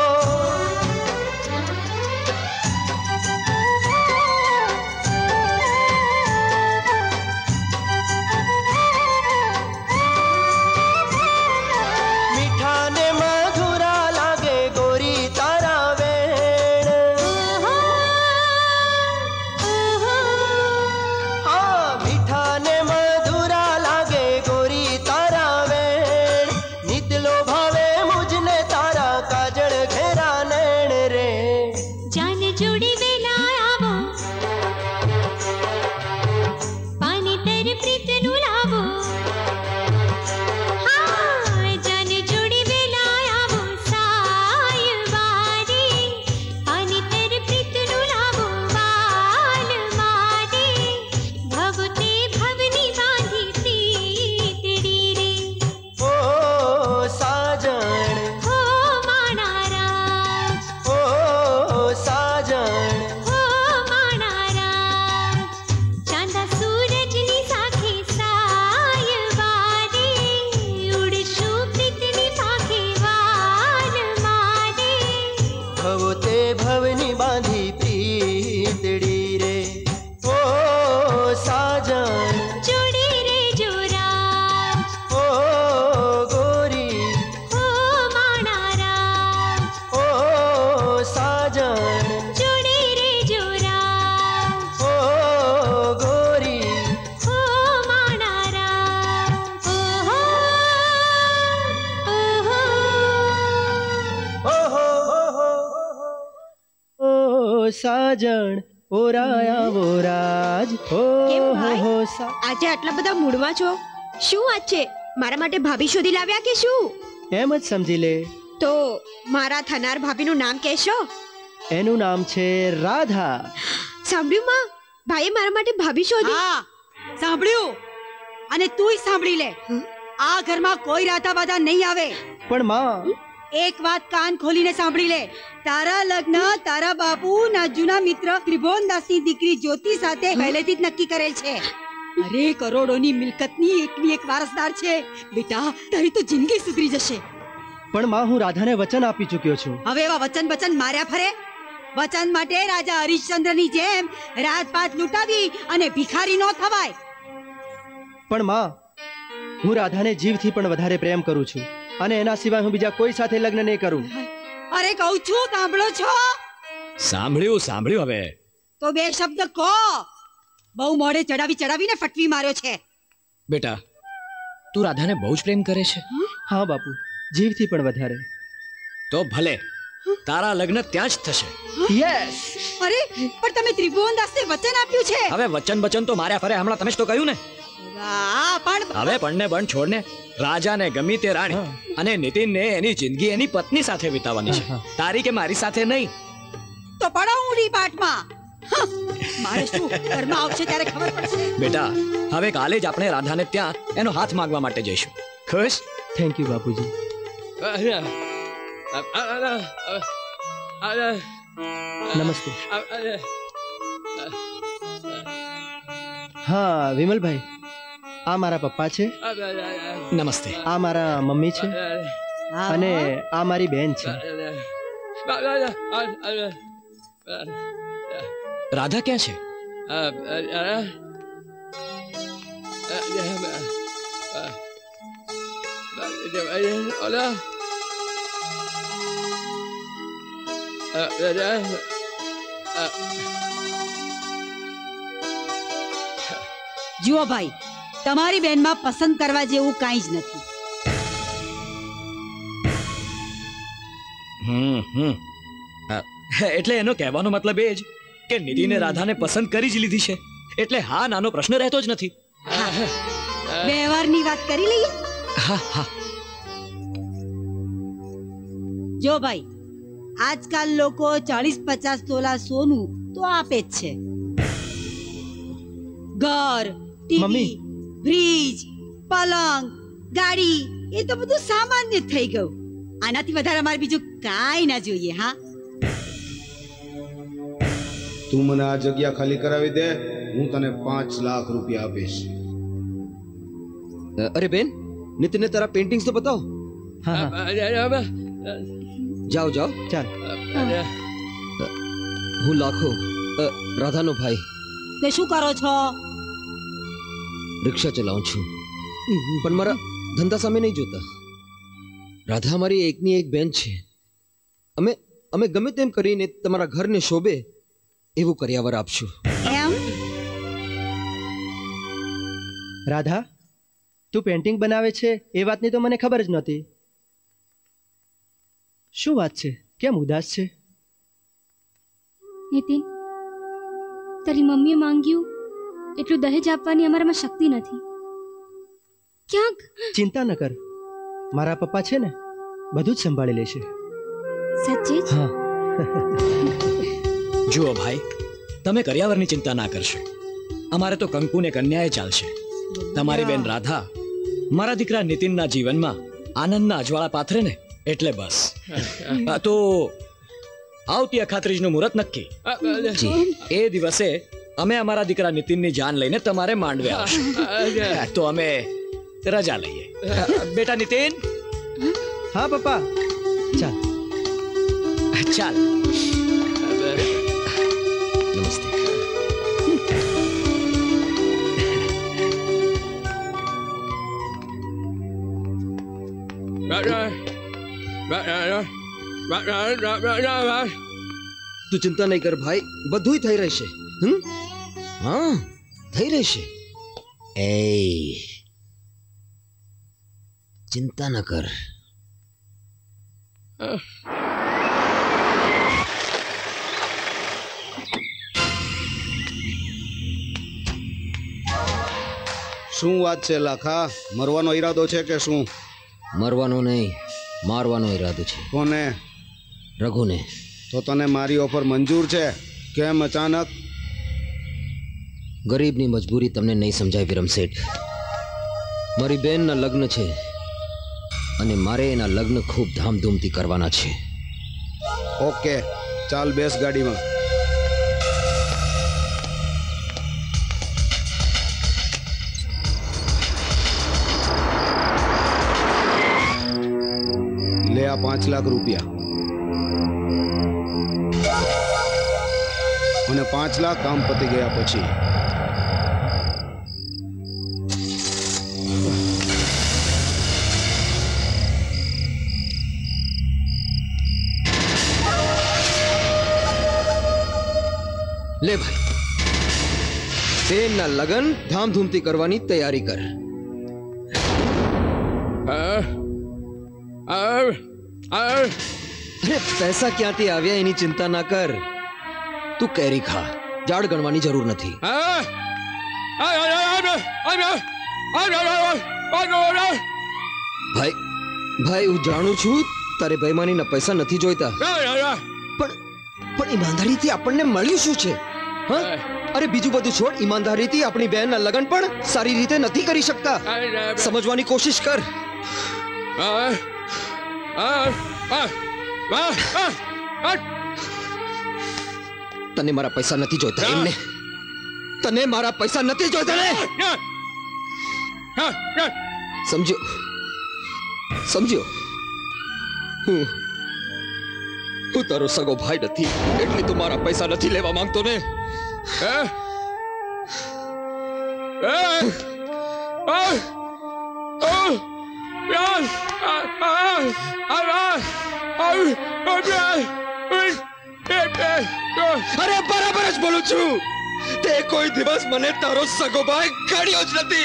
मीठा ने मधुरा लागे गोरी तारा वेण, हाँ मीठा ने मधुरा लागे गोरी तारा वेण, नितलो भावे मुझने तारा काजल घेरा नैण रे। जान जोड़ी वेला आवो, पानी तर प्रीत नु लावो, हाँ जान जोड़ी वेला आवो साय बारे, पानी तर प्रीत नु लावो वाल मारे, भवते भवनी बांधी प्रीतड़ी रे। ओ साजन हो माना राज, ओ साजन हो माना राज। चांदा सूरज नी साखे साय बारे, उड़शू प्रीत नी पाखे वाल मारे, भवते भवनी बांधी प्रीतड़ी रे। ओ साजन जोड़े रे जो राज, ओ गोरी, हो माना राज। ओ साजन जोड़े रे जो राज, ओ गोरी, हो माना राज। ओहो ओहो ओहो ओ साजन ઓરાયા વો રાજ હો હો સા આજે આટલા બધા મૂડમાં છો, શું વાત છે? મારા માટે ભાભી શોધી લાવ્યા કે શું? એમ જ સમજી લે. તો મારા થનાર ભાભીનું નામ કહેશો? એનું નામ છે રાધા. સાંભળ્યું માં, ભાઈએ મારા માટે ભાભી શોધી. હા સાંભળ્યું, અને તુંય સાંભળી લે, આ ઘરમાં કોઈ રાધા બાધા નહીં આવે. પણ માં એક વાત કાન ખોલીને સાંભળી લે, તારા લગ્ન તારા બાપુ ના જૂના મિત્ર ત્રિભુવનદાસની દીકરી જ્યોતિ સાથે પહેલેથી જ નક્કી કરેલ છે. અરે કરોડોની મિલકતની એકની એક વારસદાર છે. બેટા તારી તો જિંદગી સુધરી જશે. પણ માં હું રાધાને વચન આપી ચૂક્યો છું. હવે એવા વચન માર્યા ફરે? વચન માટે રાજા હરિશ્ચંદ્રની જેમ રાજપાટ લૂંટાવી અને ભિખારી નો થવાય. પણ માં, હું રાધાને જીવથી પણ વધારે પ્રેમ કરું છું અને એના સિવાય હું બીજા કોઈ સાથે લગ્ન નહીં કરું. અરે કહું છું, સાંભળો છો? સાંભળ્યું હવે. તો બે શબ્દ કહો. બહુ મોડે ચડાવીને ફટવી માર્યો છે. બેટા, તું રાધાને બહુ જ પ્રેમ કરે છે? હા બાપુ, જીવથી પણ વધારે. તો ભલે, તારા લગ્ન ત્યાં જ થશે. યસ. અરે પણ તમે ત્રિભુવનદાસને વચન આપ્યું છે. હવે વચન તો માર્યા ફરે. હમણાં તમે જ તો કહ્યું ને. હવે પણ બંધ છોડને. રાજાને ગમી તે રાણી અને નીતિનને એની જિંદગી એની પત્ની સાથે વિતાવવાની છે, તારી કે મારી સાથે નહીં. તો પડો ઊંડી પાટમાં. મારે શું ઘરમાં આવશે ત્યારે ખબર પડશે. બેટા, હવે કાલે જ આપણે રાધાને ત્યાં એનો હાથ માંગવા માટે જઈશું. ખુશ? થેન્ક યુ બાપુજી. નમસ્તે. હા વિમલભાઈ, આ મારા પપ્પા છે. નમસ્તે. આ મારા મમ્મી છે અને આ મારી બેન છે. રાધા ક્યાં છે? જુઓ ભાઈ, તમારી બેનમાં પસંદ કરવા જેવું કાંઈ જ નથી. એટલે એનો કહેવાનો મતલબ એ જ કે નિધિને રાધાને પસંદ કરી જ લીધી છે, એટલે હા નાનો પ્રશ્ન રહેતો જ નથી. વ્યવહારની વાત કરી લઈએ. જો ભાઈ, આજકાલ લોકો 40-50 તોલા સોનું તો આપે જ છે. ઘર, ટીવી, ફ્રીજ, પલંગ, ગાડી, એ તો બધું સામાન્ય થઈ ગયું. આનાથી વધારે અમારે બીજું કાંઈ ના જોઈએ. હા, તું મને આ જગ્યા ખાલી કરાવી દે, હું તને 5 લાખ રૂપિયા આપીશ. અરે બેન, નિતિનને તારા પેઇન્ટિંગ્સ તો બતાવો. જાઓ જાઓ. ચાલ. હું લાખો, રાધાનો ભાઈ. તે શું કરો છો? રિક્ષા ચલાવું છું, પણ મારા ધંધા સામે નહીં જોતા. રાધા મારી એકની એક બેન છે. અમે ગમે તેમ કરીને તમારા ઘરને શોભે એવું કર્યાવર આપશું. એમ? રાધા, તું પેઇન્ટિંગ બનાવે છે એ વાતની તો મને ખબર જ નહોતી. શું વાત છે? કેમ ઉદાસ છે? નીતિન, તારી મમ્મીએ માંગ્યું એટલું દહેજ આપવાની અમારામાં શક્તિ નથી. ક્યાંક ચિંતા ન કર, મારા પપ્પા છે ને, બધું જ સંભાળી લેશે. સચ્ચે જ? હા. જુઓ ભાઈ, તમે કર્યાવરની ચિંતા ના કરશો. અમારે તો કંકુ ને કન્યાએ ચાલશે. તમારી બેન રાધા મારા દીકરા નીતિનના જીવનમાં આનંદના અજવાળા પાથરે ને, એટલે બસ. તો આવતી અખાત્રીજનું મુહૂર્ત નક્કી. એ દિવસે અમે અમારા દીકરા નીતિનની જાન લઈને તમારે માંડવે આવશું. તો અમે રજા લઈએ. બેટા નીતિન. હા પપ્પા. ચાલ ચાલ. નમસ્તે. તું ચિંતા નહીં કર ભાઈ, બધું થઈ રહેશે. હા, થઈ રહેશે. એ ચિંતા ન કર. શું વાત છે લાખા? મરવાનો ઈરાદો છે કે શું? મરવાનો નહીં, મારવાનો ઈરાદો છે. કોને? રઘુને. તો તને મારી ઓફર મંજૂર છે? કેમ અચાનક? ગરીબની મજબૂરી તમને નહીં સમજાય વિરમ શેઠ. મારી બેનના લગ્ન છે અને મારે એના લગ્ન ખૂબ ધામધૂમથી કરવાના છે. ઓકે, ચાલ બેસ ગાડીમાં. લે આ 5 લાખ રૂપિયા અને 5 લાખ કામ પતી ગયા પછી. લે ભાઈ, બેનના લગન ધામધૂમથી કરવાની તૈયારી કર. અરે પૈસા ક્યાંથી આવ્યા એની ચિંતા ના કર. તું કેરી ખા, જાડ ગણવાની જરૂર નથી. ભાઈ ભાઈ, હું જાણું છું તારે બેઈમાનીના પૈસા નથી જોઈતા, પણ ઈમાનદારીથી આપણને મળ્યું શું છે? હા, અરે બીજું બધું છોડ, ઈમાનદારીથી આપણી બહેનના લગન પણ સારી રીતે નથી કરી શકતા. સમજવાની કોશિશ કર. તને મારા પૈસા નથી જોઈતા એમને? તને મારા પૈસા નથી જોઈતા ને? સમજ્યો? સમજ્યો? હું તારો સગો ભાઈ નથી એટલે તું મારા પૈસા નથી લેવા માંગતો ને? અરે બરાબર જ બોલું છું. તે કોઈ દિવસ મને તારો સગો ભાઈ ગણ્યો જ નથી.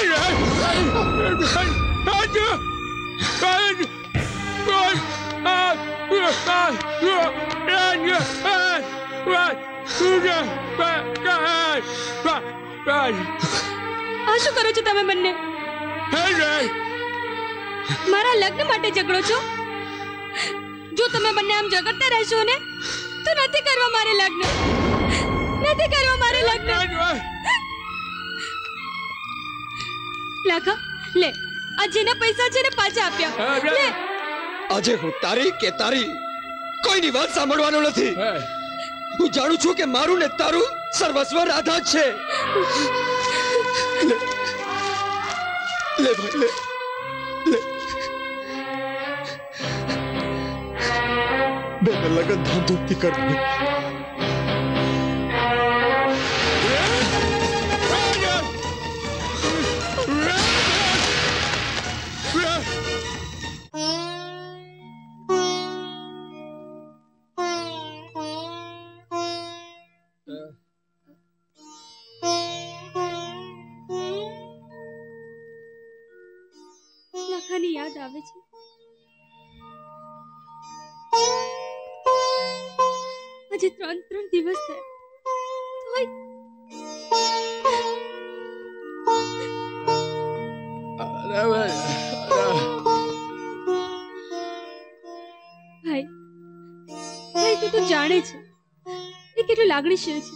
આ શું કરો છો તમે બંને? મારા લગ્ન માટે ઝઘડો છો? જો તમે બંને આમ ઝઘડતા રહેશો ને તો નથી કરવા મારે લગ્ન. નથી કરવા મારે લગ્ન. લાખા લે, આ જેના પૈસા છે ને પાછા આપ્યા લે. આજે હું તારી કે તારી કોઈની વાત સાંભળવાનો નથી. હું જાણું છું કે મારું ને તારું સર્વસ્વ રાધા જ છે. લે ભાઈ લે, લે. બેન લગન ધામધૂમથી કર. લાખાની યાદ આવે છે. આજે 3 દિવસ થયા. ભાઈ ભાઈ, તું તો જાણે છે એ કેટલું લાગણીશીલ છે.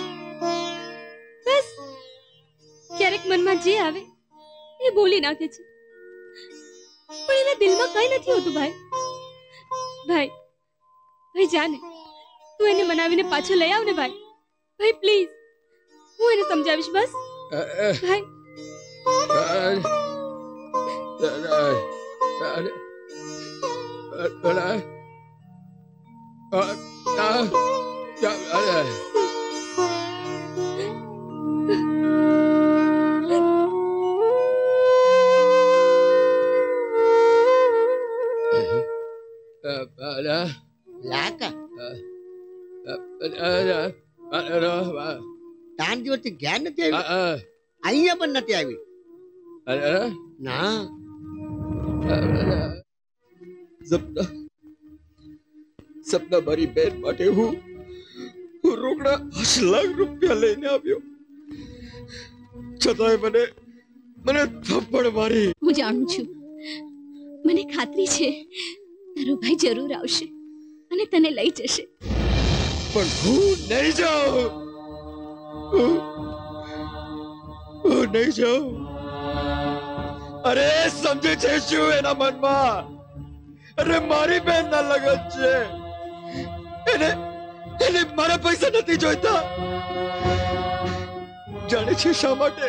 બસ ક્યારેક મનમાં જે આવે એ બોલી નાખે છે, પણ એના દિલમાં કઈ નથી હોતું. ભાઈ ભાઈ ભાઈ, જાને તું એને મનાવીને પાછો લઈ આવ ને ભાઈ. ભાઈ પ્લીઝ, હું એને સમજાવીશ બસ. ભાઈ લાકા તાન દિવસથી ઘેર નથી આવી, અહીંયા પણ નથી આવી ના. સપના મારી બેન માટે હું રોકડા 8 લાખ રૂપિયા લઈને આવ્યો, છતાંય મને થપ્પડ મારી. હું જાણું છું, મને ખાતરી છે તારો ભાઈ જરૂર આવશે અને તને લઈ જશે. પણ હું નહીં જાઉં, હું નહીં જાઉં. અરે સમજે છે શું એના મનમાં? અરે મારી બેન ના લગન છે, એને મારા પૈસા નથી જોઈતા. જાણે છે શા માટે?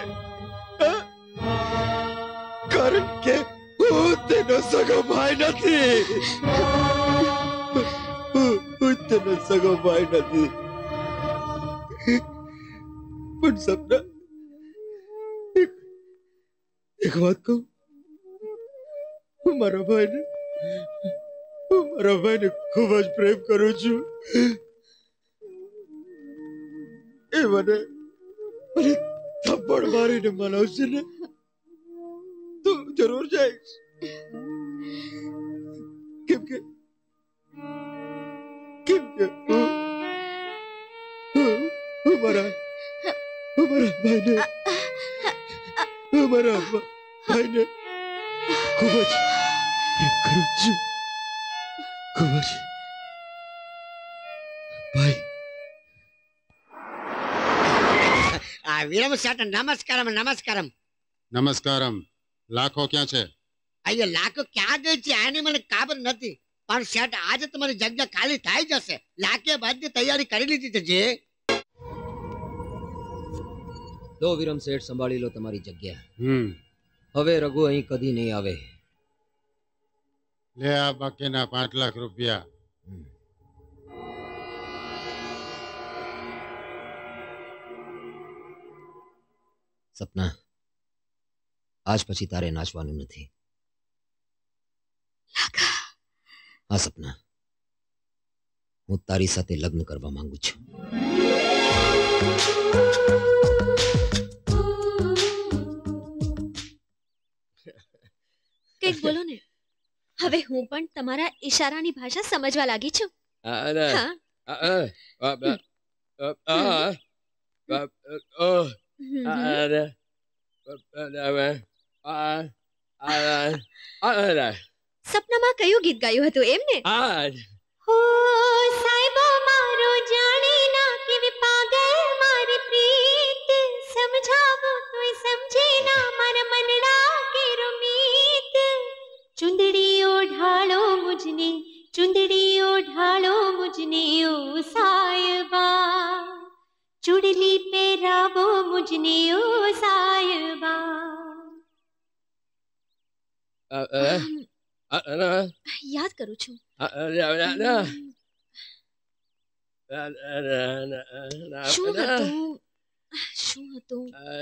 કારણ કે હું તેનો સગો ભાઈ નથી. હું તેનો સગો ભાઈ નથી. પણ સપના, એક વાત કહું, હું મારા ભાઈને ખૂબ જ પ્રેમ કરું છું. એ મને મને થપ્પડ મારીને મનાવશે ને તો જરૂર જઈશ. કેમ કે હું મારા ભાઈને ખૂબ જ પ્રેમ કરું છું. ખૂબ જ. ભાઈ વિરમ શેઠ નમસ્કારમ નમસ્કારમ. નમસ્કારમ. લાખો ક્યાં છે? અહીંયા લાખો ક્યાં ગઈ છે આની મને ખબર નથી, પણ શેઠ આજે તમારી જગ્યા ખાલી થઈ જશે. લાખે બધી તૈયારી કરી લીધી છે. જે લો વિરમ શેઠ, સંભાળી લો તમારી જગ્યા. હવે રઘુ અહીં કદી નહીં આવે. લે આ બાકીના 5 લાખ રૂપિયા. સપના, આજ પછી તારે નાચવાનું નથી. હા સપના, હું તારી સાથે લગ્ન કરવા માંગુ છું. કંઈક બોલો ને. હવે હું પણ તમારા ઈશારાની ભાષા સમજવા લાગી છું. સપનામાં કયું ગીત ગાયું હતું એમ ને? હો સાહેબો મારો જાણી ના કેવી પાગલ મારી પ્રીત, સમજાવો તોય સમજે ના મારા મનડા કે રૂમીત. ચુંદડી ઓઢાળો મુજને, ચુંદડી ઓઢાળો મુજને ઓ સાયબા, ચુડલી પહેરાવો મુજને ઓ સાયબા. યાદ કરું છું. શું હતું? શું હતું?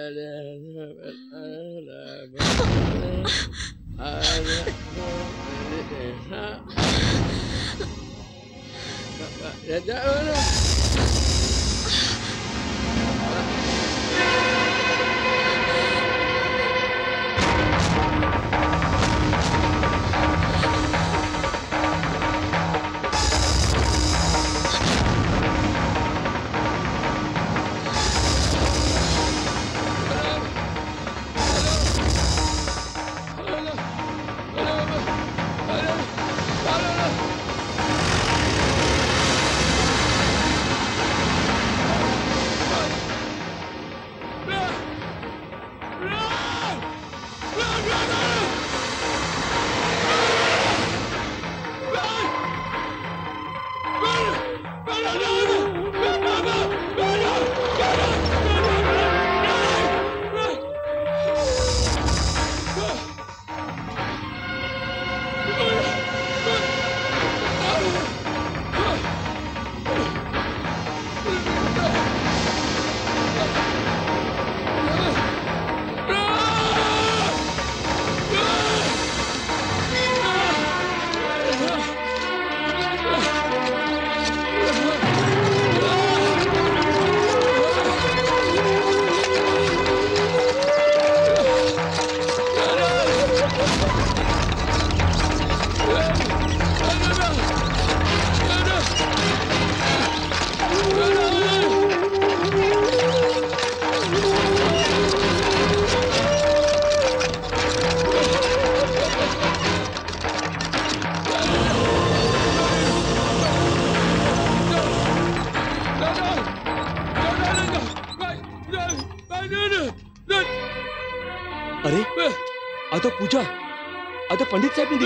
પંડિત સાહેબની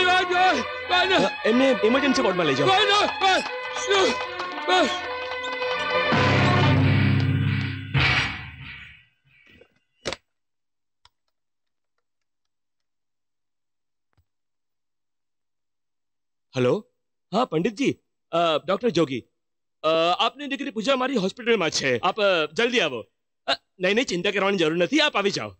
દીકરી, એમને ઇમરજન્સી વોર્ડમાં લઈ જાઓ. हेलो, हाँ पंडित जी, डॉक्टर जोगी, आपने દીકરી પૂજા મારી હોસ્પિટલમાં છે. આપ જલ્દી આવો. નહીં નહીં, ચિંતા કરવાની જરૂર નથી, આપ આવી જાઓ.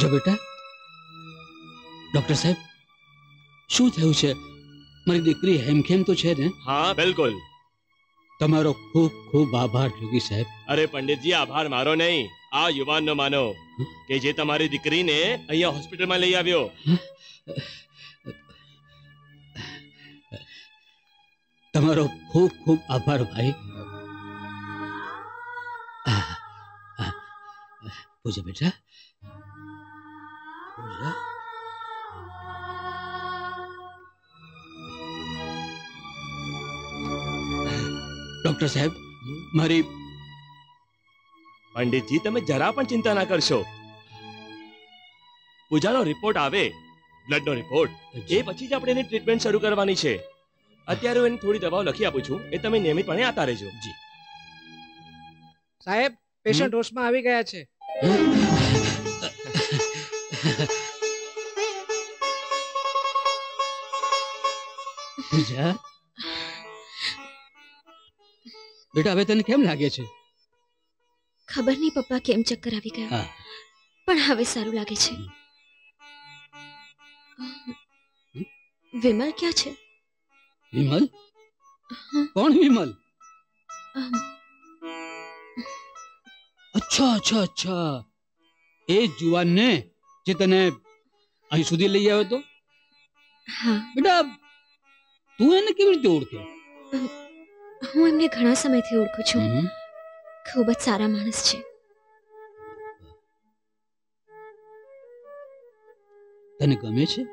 પૂજા બેટા, ડોક્ટર સાહેબ શું થયું છે? મારી દીકરી હેમખેમ તો છે ને? હા બિલકુલ. તમારો ખૂબ ખૂબ આભાર જોગી સાહેબ. અરે પંડિતજી, આભાર મારો નહીં, આ યુવાનનો માનો કે જે તમારી દીકરીને અહીંયા હોસ્પિટલમાં લઈ આવ્યો. તમારો ખૂબ ખૂબ આભાર ભાઈ. પૂજા બેટા, પૂજા. ડોક્ટર સાહેબ, મારી... પંડિતજી, તમે જરા પણ ચિંતા ના કરશો. પૂજાનો રિપોર્ટ આવે, બ્લડનો રિપોર્ટ, એ પછી જ આપણે એની ટ્રીટમેન્ટ શરૂ કરવાની છે. અત્યારે હું એની થોડી દવાઓ લખી આપું છું, એ તમે નિયમિતપણે આતા રહેજો. જી સાહેબ, પેશન્ટ હોશમાં આવી ગયા છે. પૂજા બેટા, હવે તને કેમ લાગે છે? ખબર નહીં પપ્પા કેમ ચક્કર આવી ગયા, પણ હવે સારું લાગે છે. વિમલ ક્યાં છે? વિમલ? કોણ વિમલ? અચ્છા અચ્છા અચ્છા, એ જુવાન ને જે તને અહીં સુધી લઈ આવ્યો તો? હા બેટા, તું એને કેવી રીતે ઓળખે? હું એમને ઘણા સમયથી ઓળખું છું. ખૂબ જ સારા માણસ છે. તને ગમે છે?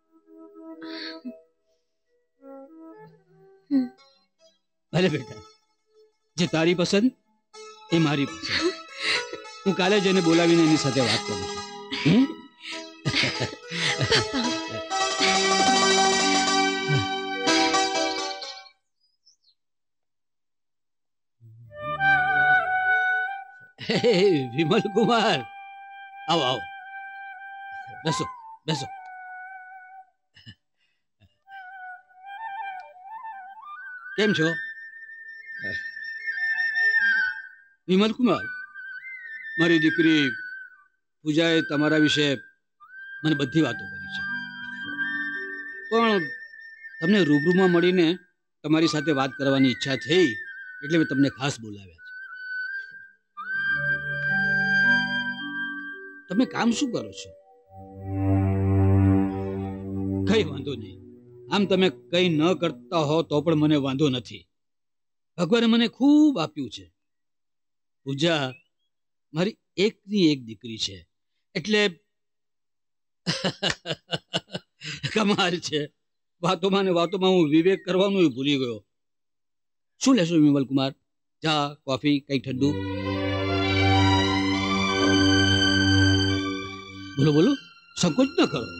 ભલે બેટા, જે તારી પસંદ એ મારી પસંદ. હું કાલે જ એને બોલાવીને એની સાથે વાત કરું છું. વિમલ કુમાર, આવો આવો, બેસો બેસો. કેમ છો? વિમલ કુમાર, મારી દીકરી પૂજાએ તમારા વિશે મને બધી વાતો કરી છે, પણ તમને રૂબરૂમાં મળીને તમારી સાથે વાત કરવાની ઈચ્છા થઈ એટલે મેં તમને ખાસ બોલાવ્યા છે. તમે કામ શું કરો છો? કઈ વાંધો નહીં, આમ તમે કઈ ન કરતા હો તો પણ મને વાંધો નથી. ભગવાને મને ખૂબ આપ્યું છે. પૂજા મારી એકની એક દીકરી છે, એટલે કમાલ છે. વાતોમાં ને વાતોમાં હું વિવેક કરવાનું ભૂલી ગયો. શું લેશો વિમલ કુમાર? ચા, કોફી, કઈ ઠંડુ? બોલો બોલો, સંકોચ ન કરો.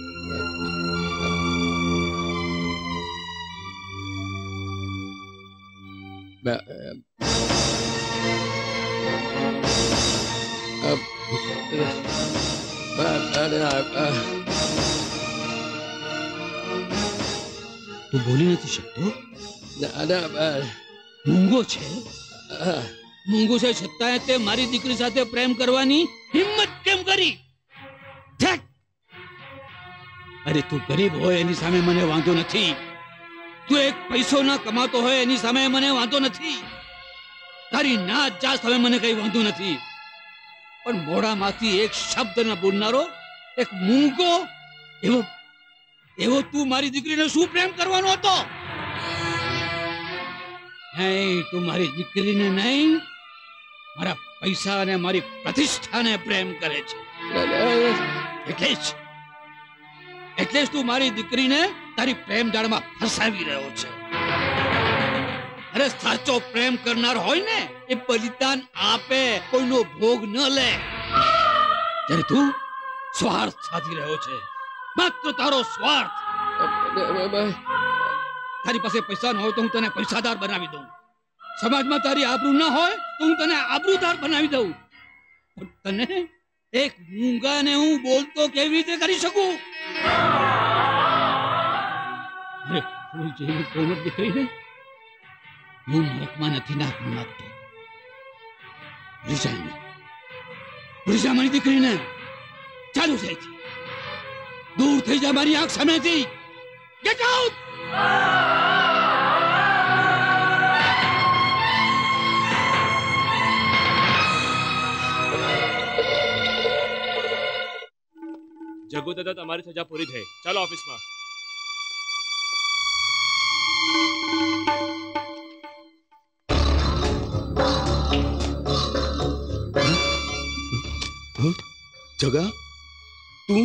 તું બોલી નથી શકતો? મૂંગો છે, મૂંગો છે છતાંય તે મારી દીકરી સાથે પ્રેમ કરવાની હિંમત કેમ કરી? અરે તું ગરીબ હોય એની સામે મને વાંધો નથી, તું એક પૈસો ન કમાતો હોય એની સામે મને વાંધો નથી, તારી નાત જાત સામે મને કઈ વાંધો નથી, પણ મોઢામાંથી એક શબ્દ ન બોલનારો એક મૂંગો એવો તું મારી દીકરીને શું પ્રેમ કરવાનો હતો? નહીં, તું મારી દીકરીને નહીં, મારા પૈસા અને મારી પ્રતિષ્ઠાને પ્રેમ કરે છે. એટલે જ તું મારી દીકરીને તારી પ્રેમ જાળમાં ફસાવી રહ્યો છે. અરે સાચો પ્રેમ કરનાર હોય ને એ બલિદાન આપે, કોઈનો ભોગ ન લે. ત્યારે તું સ્વાર્થ સાધી રહ્યો છે, માત્ર તારો સ્વાર્થ. તારી પાસે પૈસા ન હોય તો હું તને પૈસાદાર બનાવી દઉં, સમાજમાં તારી આબરૂ ન હોય તો હું તને આબરૂદાર બનાવી દઉં, પણ તને એક મૂંગાને હું બોલતો કેવી રીતે કરી શકું? જેવી કોમર દીકરીને હું નરકમાં નથી નાખવા માંગતો. મારી દીકરીને ચાલુ છે દૂર થઈ જા મારી આંખ સામેથી ગેટ આઉટ જગુ દાદા તમારી સજા પૂરી થઈ ચાલો ઓફિસમાં જગા તું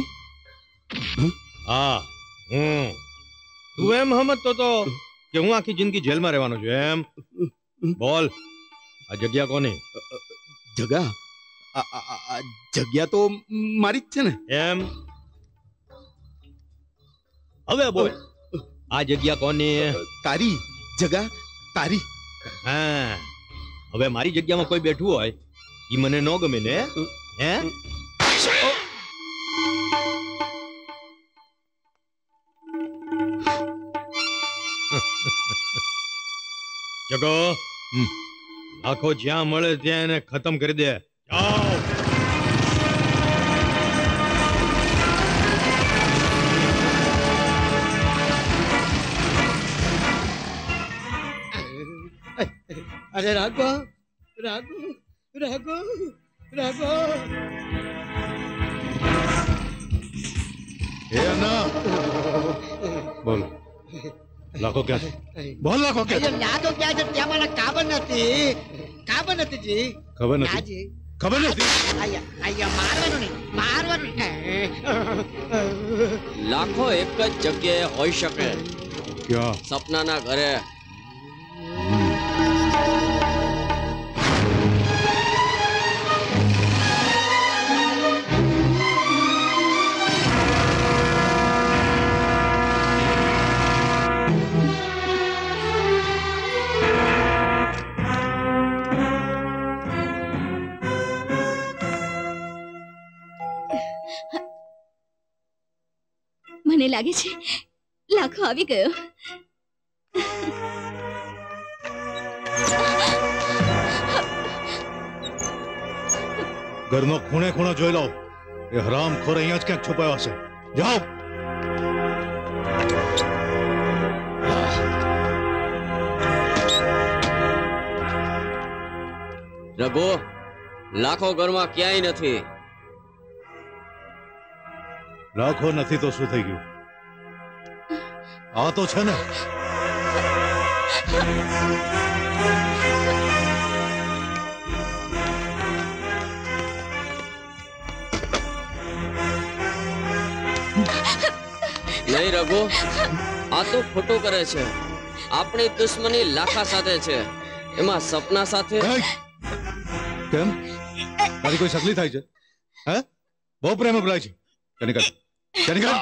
હા તું એમ સમજતો તો કે હું આખી જિંદગી જેલમાં રહેવાનો છું એમ બોલ આ જગ્યા કોની જગા આ જગ્યા તો મારી જ છે ને એમ હવે બોલ આ જગ્યા કોની તારી જગા તારી હા હવે મારી જગ્યામાં કોઈ બેઠું હોય ઈ મને ન ગમે ને હે જગો લાખો જ્યાં મળે ત્યાં એને ખતમ કરી દે જાઓ अरे राघव राघव राघव राघव એ ના બોલ લાખો ક્યાં છે બોલ લાખો ક્યાં છે લાખો ક્યાં છે ત્યાં મને ખબર નથી જી ખબર નથી ખબર નથી આયા મારવાનું નહીં લાખો એક જ જગ્યાએ હોઈ શકે ક્યાં સપનાના ઘરે મને લાગે છે લાખો આવી ગયો ઘરનો ખૂણે ખૂણો જોઈ લો એ હરામખોર અહીંયા જ ક્યાંક છુપાયો હશે જાઓ રઘુ લાખો ઘરમાં ક્યાંય નથી લાખો નથી તો શું થઈ ગયું આ તો છે ને નહીં રઘુ આ તો ખોટું કરે છે આપણી દુશ્મની લાખા સાથે છે એમાં સપના સાથે કેમ તારી કોઈ સગલી થાય છે હે બહુ પ્રેમ બોલાય છે કનિકા કનિકા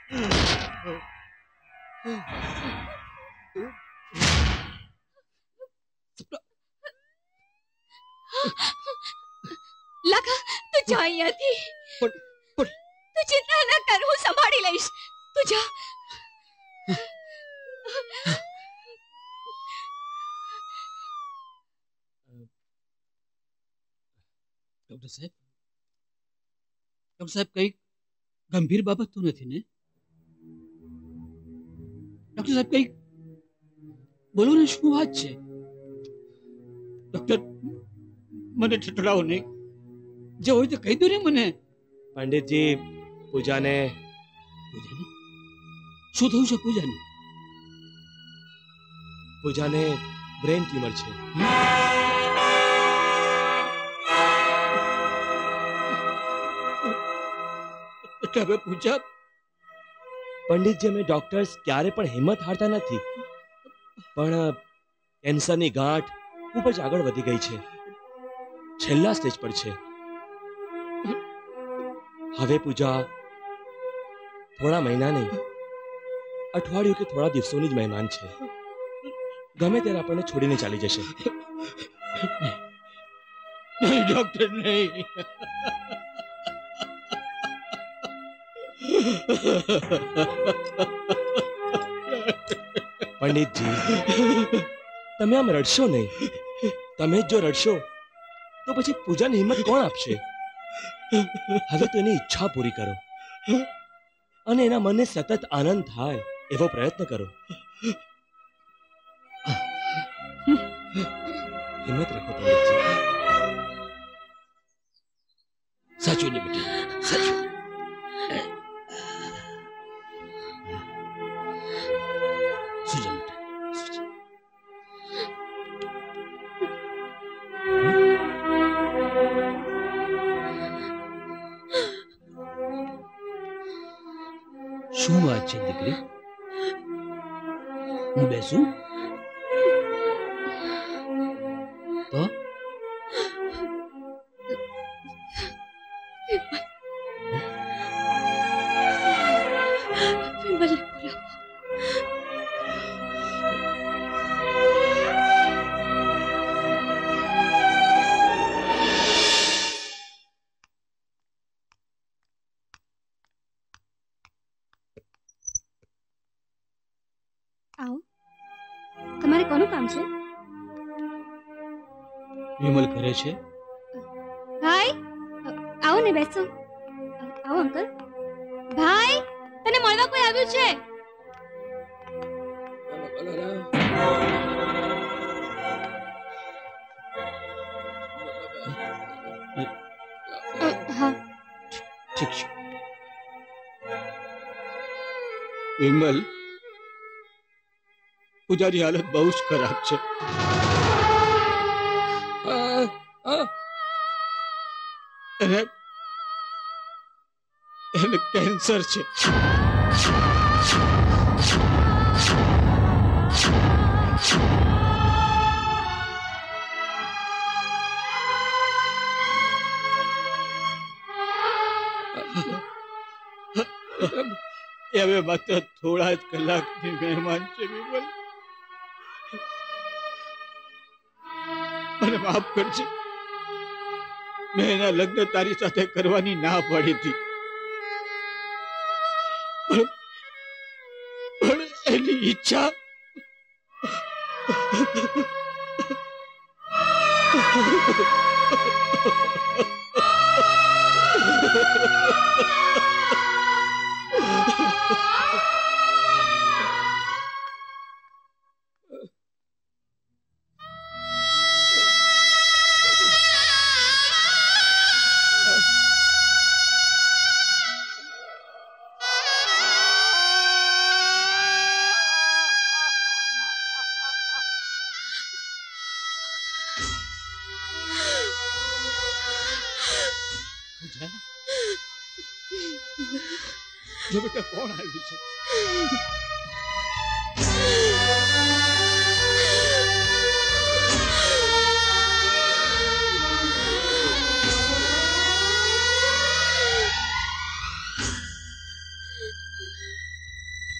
लगा तू जा यहाँ थी। तू चिंता न कर, હું સંભાળી લઈશ। તું જા। ડોક્ટર સાહેબ કઈ ગંભીર બાબત તો નથી ને? ડોક્ટર સાહેબ કઈ બોલો ને, શું વાત છે? ડોક્ટર મને ઠઠડાવો નહીં, જે હોય તો કહી દો ને મને। પંડિતજી, પૂજાને શું થયું છે? પૂજાને બ્રેન ટ્યુમર છે। એટલે હવે પૂજા? પંડિતજી, અમે ડોક્ટર્સ ક્યારે પણ હિંમત હારતા નથી, પણ કેન્સરની ગાંઠ ખૂબ જ આગળ વધી ગઈ છે, છેલ્લા સ્ટેજ પર છે। હવે પૂજા થોડા મહિના નહીં, અઠવાડિયું કે થોડા દિવસોની જ મહેમાન છે। ગમે ત્યારે આપણને છોડીને ચાલી જશે। નહીં ડોક્ટર, નહીં। પંડિતજી, તમે આમ રડશો નહીં। તમે જો રડશો તો પછી પૂજાની હિંમત કોણ આપશે? હવે તો એની ઈચ્છા પૂરી કરો અને એના મનને સતત આનંદ થાય એવો પ્રયત્ન કરો। હિંમત રાખો પંડિતજી। સાચું ને બેટી, સાચું। શું વાત છે દીકરી? હું બેસું તો? आओ, તમારે કોનું કામ છે? વિમલ ઘરે છે? ભાઈ આવો ને, બેસો। આવો અંકલ। ભાઈ, તને મળવા કોઈ આવ્યું છે? હા, ઠીક છે। વિમલ, પૂજાની હાલત બહુ જ ખરાબ છે। એને કેન્સર છે। એ હવે માત્ર થોડા જ કલાકની મહેમાન છે વિમલ। મને માફ કરજે, મેં એના લગ્ન તારી સાથે કરવાની ના પાડી હતી, પણ એની ઈચ્છા જો બેટા, કોણ આવ્યું છે?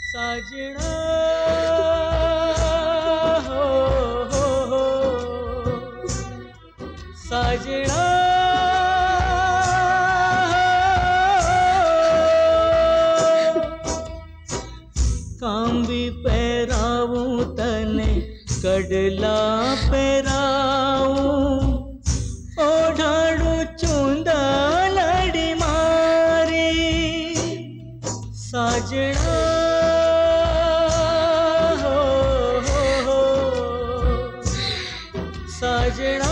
साजना हो साजना कांबी पहराऊं तने कडला पहराऊं ओढ़ाड़ू चूंदा लड़ी मारी साजना हो साजना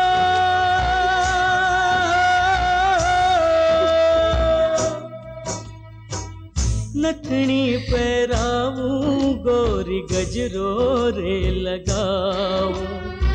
नथनी पहराऊं गोरी गजरो रे लगाऊं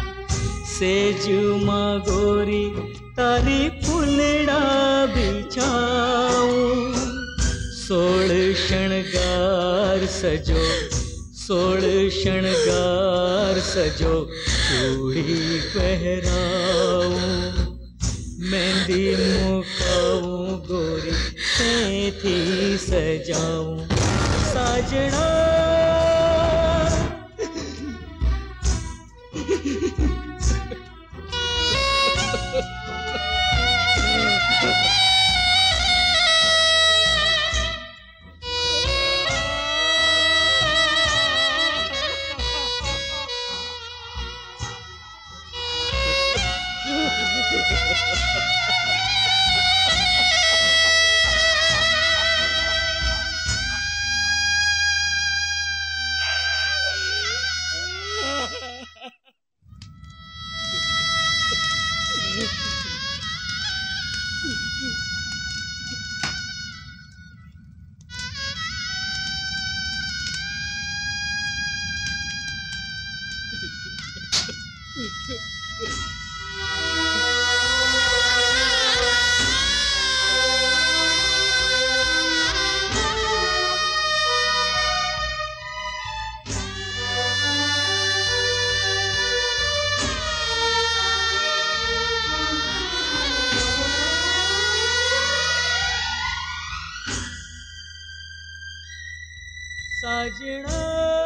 सेजू माँ गोरी तारी फुलड़ा बिछाऊं सोड़ शणगार सजो सोड़ शणगार सजो चूड़ी पहराऊं मेहंदी मुकाऊं गोरी थी सजाऊं साजना साजना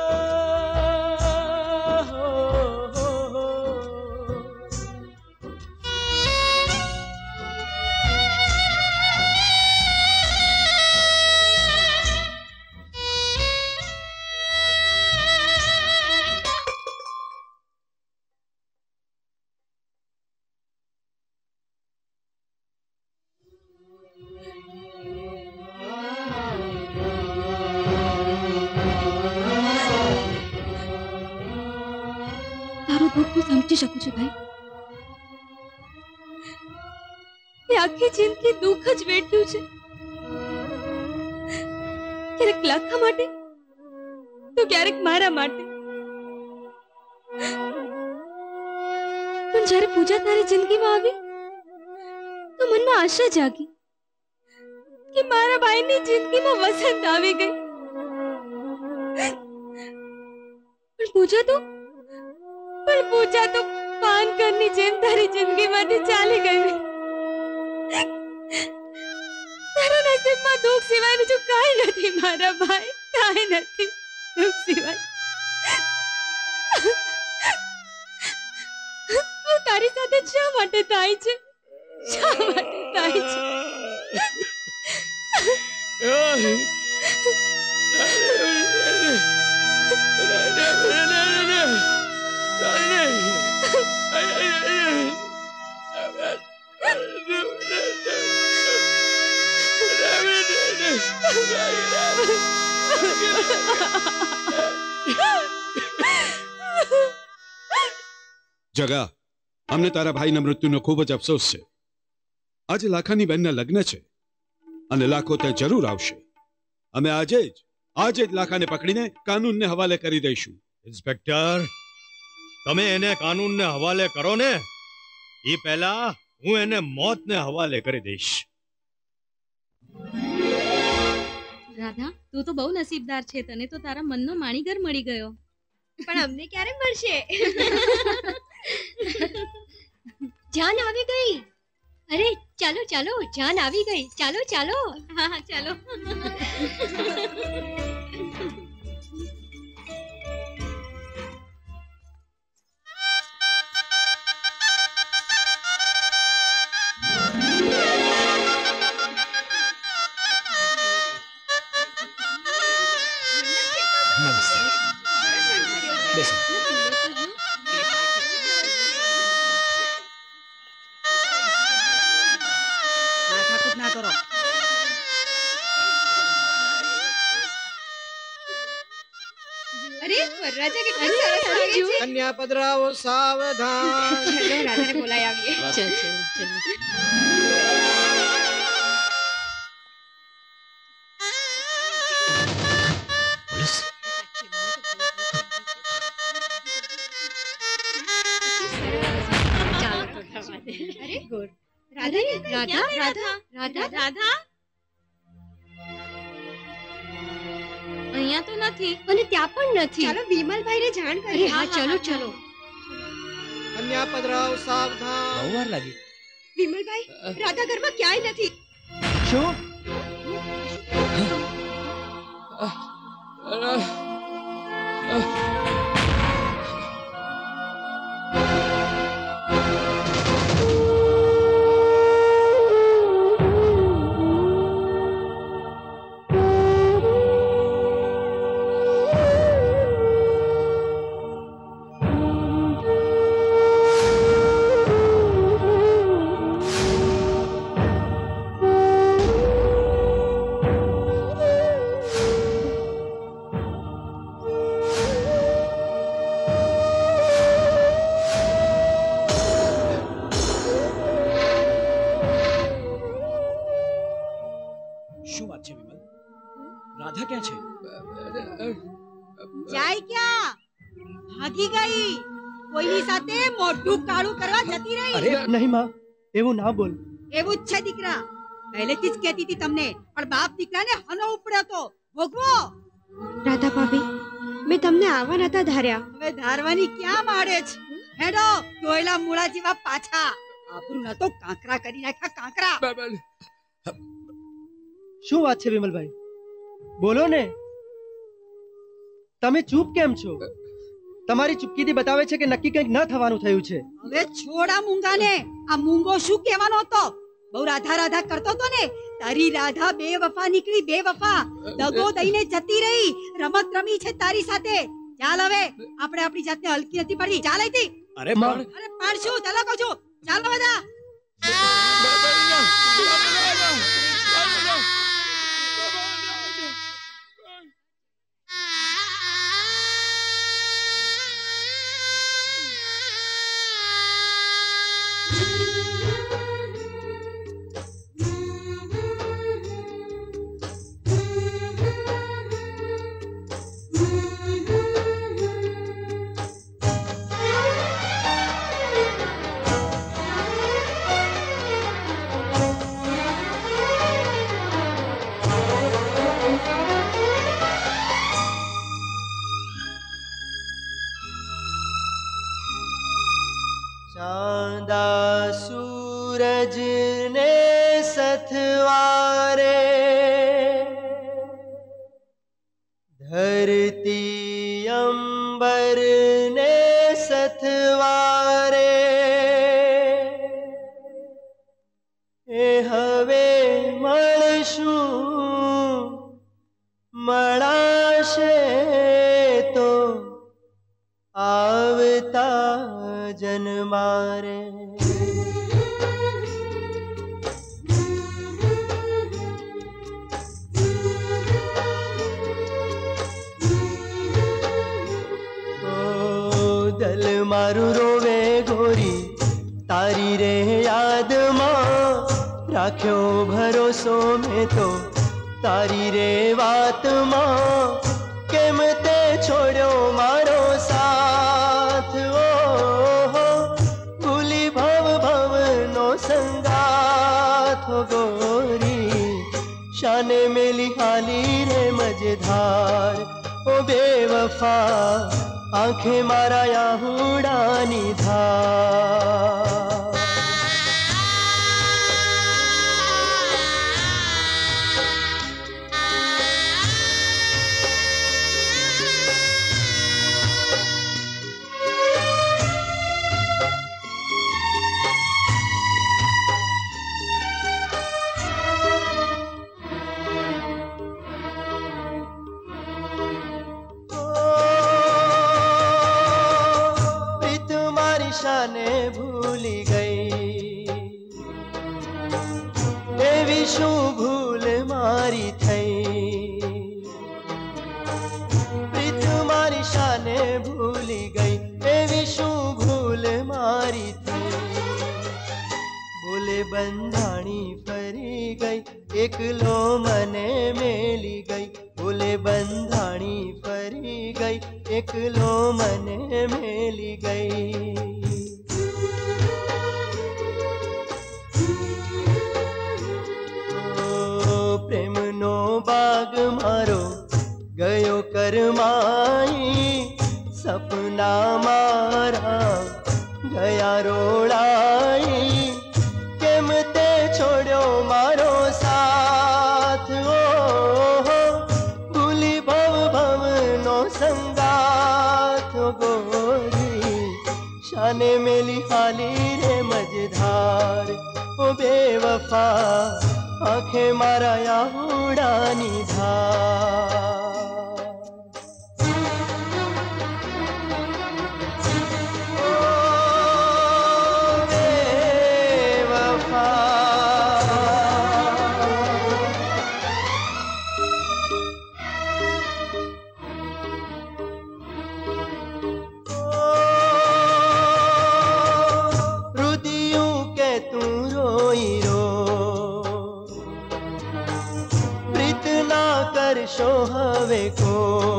સમજી શકું છું ભાઈ એ આખી જિંદગી દુઃખ જ વેઠ્યું છે ક્યારેક લાખા માટે તો ક્યારેક મારા માટે પણ જ્યારે પૂજા તારી જિંદગીમાં આવી તો મનમાં આશા જાગી કે મારા ભાઈની જિંદગીમાં વસંત આવી ગઈ પણ પૂજા તો પાન કરની જેમ તારી જિંદગીમાંથી ચાલી ગઈ તારા નસીબમાં દુઃખ સિવાય બીજું કાંઈ નથી મારા ભાઈ કાંઈ નથી દુઃખ સિવાય તારી સાથે શા માટે થાય છે શા માટે થાય છે જગા, અમને તારા ભાઈના મૃત્યુનો ખૂબ જ અફસોસ છે. આજે લાખાની બહેનના લગ્ન છે અને લાખો ત્યાં જરૂર આવશે. અમે આજે જ લાખાને પકડીને કાનૂનને હવાલે કરી દઈશું. ઇન્સ્પેક્ટર, તમે એને કાનૂનને હવાલે કરો ને એ પહેલા હું એને મોતને હવાલે કરી દઈશ. રાધા, તું તો બહુ નસીબદાર છે. તને તો તારા મનનો માણીગર મળી ગયો. પણ અમને ક્યારે મળશે? જાન આવી ગઈ. અરે ચાલો ચાલો, જાન આવી ગઈ. ચાલો ચાલો. હા ચાલો. नमस्ते। बेसो। माथाकूट ना करो। अरे वरराजा कितना सरस लागे છે। कन्या पधराओ सावधान। चलो राधाने बोलाय आવીએ। चल चल चल। पुलिस। अरे राधा राधा राधा राधा राधा અહીંયા તો નથી અને ત્યાં પણ નથી। ચાલો વિમલભાઈને જાણ કરીએ। હા ચલો ચલો। कन्या पधराओ सावधान। બહુ વાર લાગી। વિમલભાઈ રાધા ઘરમાં ક્યાંય નથી। શું? શું વાત છે વિમલ? રાધા ક્યાં છે? જાય ક્યાં? ભાગી ગઈ। કોઈની સાથે મોઢું કાળું કરવા જતી રહી। અરે નહીં માં, એવું ના બોલ। એવું જ છે દીકરા। પહેલેથી જ કહેતી હતી તમને, પણ બાપ દીકરાને હનો ઉપડ્યો તો ભોગવો। રાધા ભાભી મેં તમને આવા નતા ધાર્યા। હવે ધારવાની ક્યાં માડે છે? હેડો ધોયેલા મૂળા જેવા પાછા। આબરૂ ન તો કાંકરા કરી નાખ્યા કાંકરા। શું વાત છે વિમલભાઈ? બોલો ને। તમે ચૂપ કેમ છો? તમારી ચૂપકીથી બતાવે છે કે નક્કી કંઈક ન થવાનું થયું છે। હવે છોડા મૂંગાને। આ મૂંગો શું કહેવાનો હતો? બહુ રાધા રાધા કરતો તો ને, તારી રાધા બેવફા નીકળી બેવફા। દગો દઈને જતી રહી। રમત રમી છે તારી સાથે। ચાલ હવે આપણે આપણી જાતને હલકી નથી પડી। ચાલ અહીંથી। અરે માં, અરે પાડશું, ચાલો કહું છું। ચાલો બધા। चांदा सूरज ने सथवारे, धरती अंबर ने सथवारे। ए हवे मळशुं मळाशे तो आवता जन्मारे। दल मारू रोवे गोरी तारी रे याद मां, राख्यो भरोसो में तो तारी रे वात मां। केम ते छोड़ो मारो साथ, ओ हो भूली भव भव नो संगाथ। हो गोरी शाने मेली हाली रे मझधार, ओ बेवफा आंखें मारा याहुडानी धार। ओ શાને ભૂલી ગઈ એવી શું ભૂલ મારી થઈ પ્રીત મારી શાને ભૂલી ગઈ એવી શું ભૂલ મારી થઈ બોલે બંધાણી ફરી ગઈ એકલો મને મેલી ગઈ બોલે બંધાણી ફરી ગઈ એકલો મને મેલી ગઈ પ્રેમનો બાગ મારો ગયો કરમાઈ સપના મારા ગયા રોળાઈ કેમ તે છોડ્યો મારો સાથ ભૂલી ભવ ભવનો સંગાથ ગોરી શાને મેલી હાલી રે મજધાર ઓ બેવફા આંખે મારા યાહુડાની ધાર करशो हवे को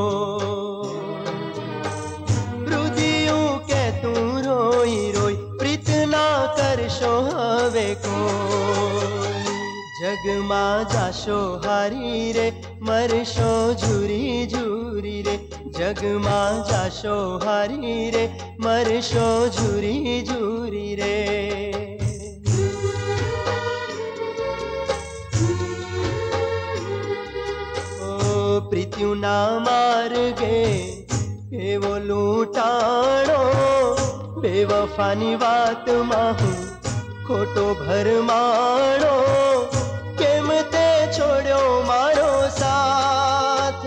रुदियों के तू रोई रोई प्रीत ना करशो हवे को जग मा जाशो हारी रे मरशो झूरी झूरी रे जग मा जाशो हारी रे मरशो झूरी झूरी रे प्रीत्यु ना मार गे एवो लूटाणो बेवफानी बात माहू खोटो भरमाणो केम ते छोड़ो मारो साथ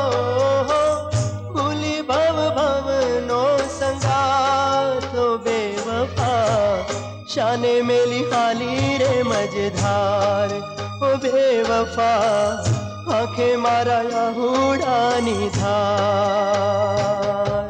भूली भव भव नो संगाथ बेवफा शाने मेली हाली रे मजधार ओ बेवफा आंखे मारा याहूडानी धार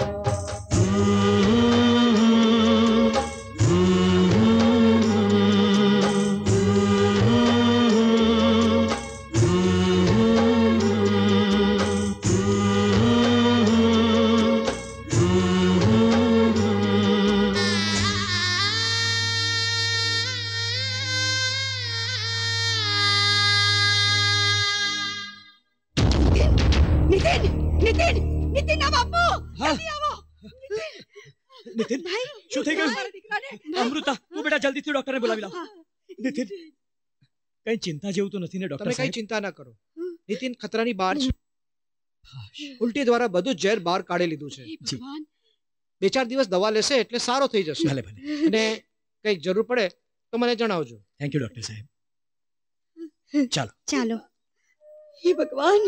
नितिन भाई શું થઈ ગયું અમૃતા તું બેટા જલ્દીથી ડોક્ટરને બોલાવી લાવ નિતિન કઈ ચિંતા જેવું તો નથી ને ડોક્ટર તમે કઈ ચિંતા ના કરો નિતિન ખતરાની બહાર છે ઉલટી દ્વારા બધું ઝેર બહાર કાઢી લીધું છે ભગવાન 2-4 દિવસ દવા લેશે એટલે સારો થઈ જશે ભલે ભલે અને કઈ જરૂર પડે તો મને જણાવજો થેન્ક યુ ડોક્ટર સાહેબ ચાલો ચાલો હે ભગવાન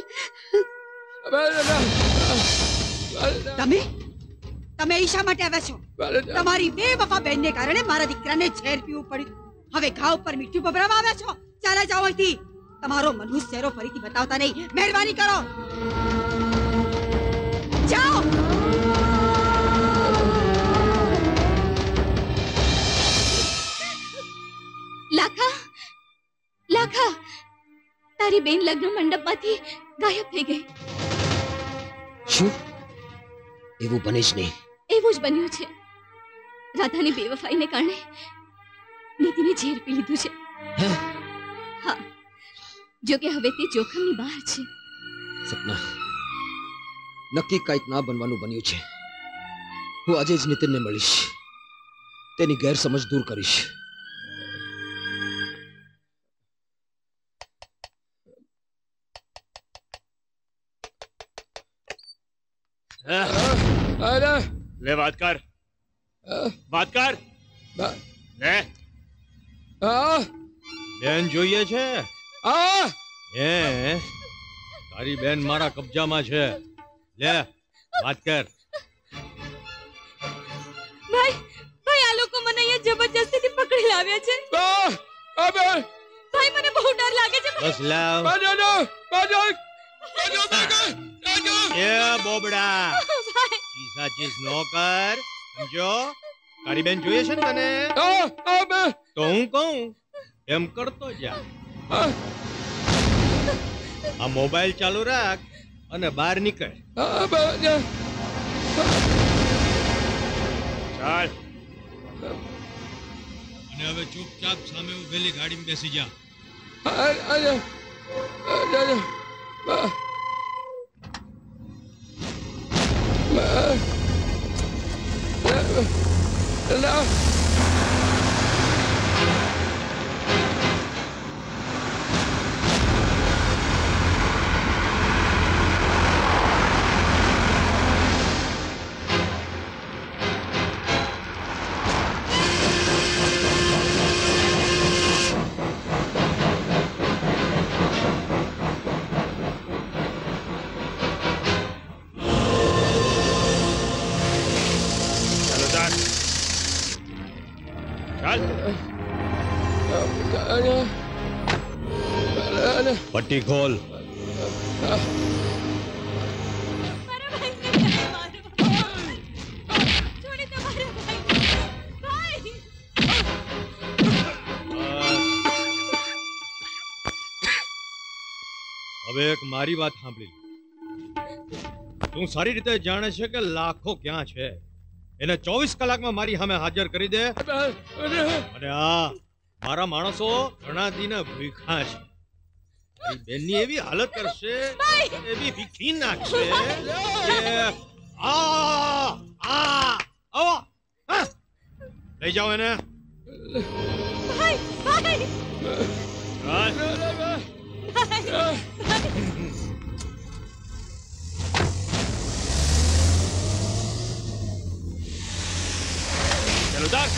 તમે તમે ઈશા માટે આવ્યા છો તમારી બેવફા બહેનને કારણે મારા દીકરાને ઝેર પીવું પડ્યું હવે ઘા ઉપર મીઠું ભભરાવા આવ્યા છો ચાલે જાઓ અહીંથી તમારો મનુષ્ય ચહેરો ફરીથી બતાવતા નહીં મહેરબાની કરો જાઓ લાખા લાખા તારી બેન લગ્ન મંડપમાંથી ગાયબ થઈ ગઈ શું એવું બને જ નહીં એવું જ બન્યું છે રાધાની બેવફાઈને કારણે નીતિને ઝેર પી લીધું છે હા જો કે હવે તે જોખમની બહાર છે સપના નક્કી કંઈક ના બનવાનું બન્યું છે હું આજે જ નીતિનને મળીશ તેની ગેરસમજ દૂર કરીશ ले बात कर ले બેન જોઈએ છે તારી બેન મારા કબજામાં છે લે વાત કર ભાઈ ભાઈ જબરજસ્તીથી પકડી લાવ્યા છે. ભાઈ મને બહુ ડર લાગે છે. બસ લાવ. એ બોબડા ચીસા ચીસ નો કર, સમજો? તારી બેન જોઈએ છે ને તને? તો હું કહું એમ કરતો જા. આ મોબાઈલ ચાલુ રાખ અને બહાર નીકળ. ચાલ. અને હવે ચૂપચાપ સામે ઉભેલી ગાડીમાં બેસી જા. પટ્ટી ખોલ. હવે એક મારી વાત સાંભળી. તું સારી રીતે જાણે છે કે લાખો ક્યાં છે. એને 24 કલાકમાં મારી સામે હાજર કરી દે. અને આ મારા માણસો ઘણા દિને ભૂખ્યા છે. બેનની એવી હાલત કરશે, એવી ભીખી નાખશે કે લઈ જાઓ એને. ચલો તાર.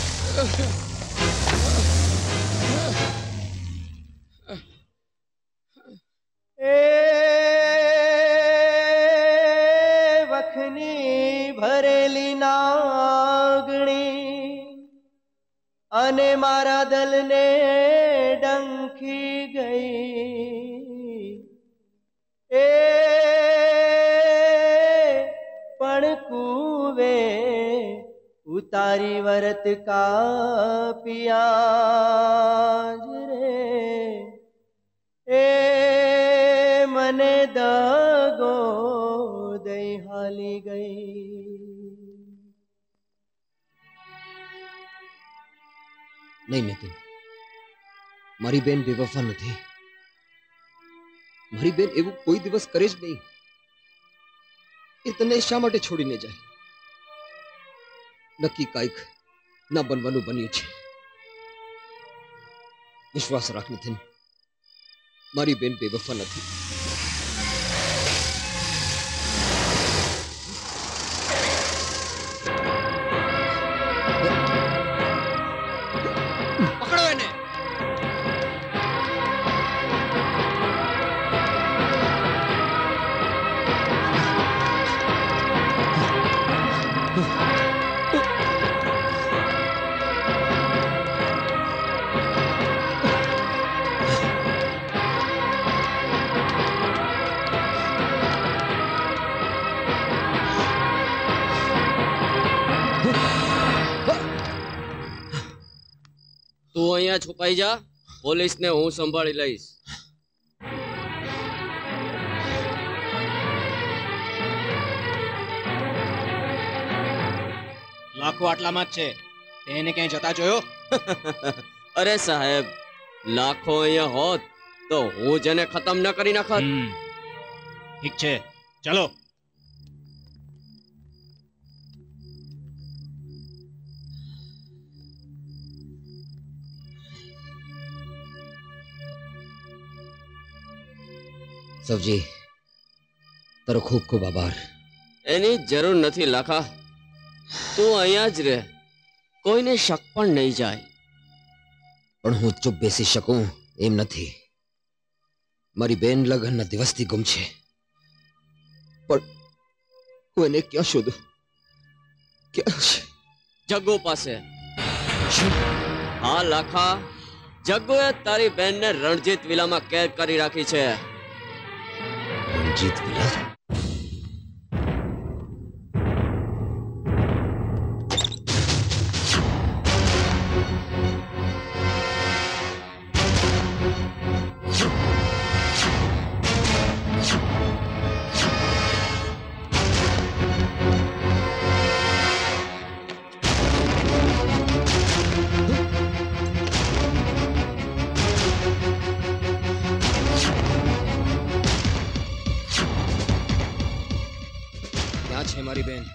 વખની ભરેલી નાગણી અને મારા દલને ડંખી ગઈ. એ પણ કુવે ઉતારી વરત કાપિયાજ રે. એ મને દગો દઈ હાલી ગઈ. નહીં નીતિન, મારી બેન બેવફા નથી. મારી બેન એવું કોઈ દિવસ કરે જ નહીં. એ તને શા માટે છોડીને જાય? નક્કી કાંઈક ના બનવાનું બન્યું છે. વિશ્વાસ રાખ નીતિન, મારી બેન બેવફા નથી. પકડો એને. તું અહીંયા છુપાઈ જા, પોલીસને હું સંભાળી લઈશ. લાખો આટલામાં જ છે. તેને ક્યાંય જતા જોયો? અરે સાહેબ, લાખો અહીંયા હોત તો હું જેને ખતમ ન કરી નાખત. ઠીક છે, ચલો. સવજી, તારો ખૂબ ખૂબ આભાર. એની જરૂર નથી લાખા. તું અહીંયા જ રહે, કોઈને શક પણ નહીં જાય. પણ હું ચૂપ બેસી શકું એમ નથી. મારી બેન લગ્નના દિવસથી ગુમ છે, પણ હું એને ક્યાં શોધું? ક્યાં છે? જગ્ગો પાસે. શું? हाँ लाखा, જગ્ગુએ તારી બેનને રણજીત વિલામાં કેદ કરી રાખી છે. રણજીત વિલા? हमारी बहन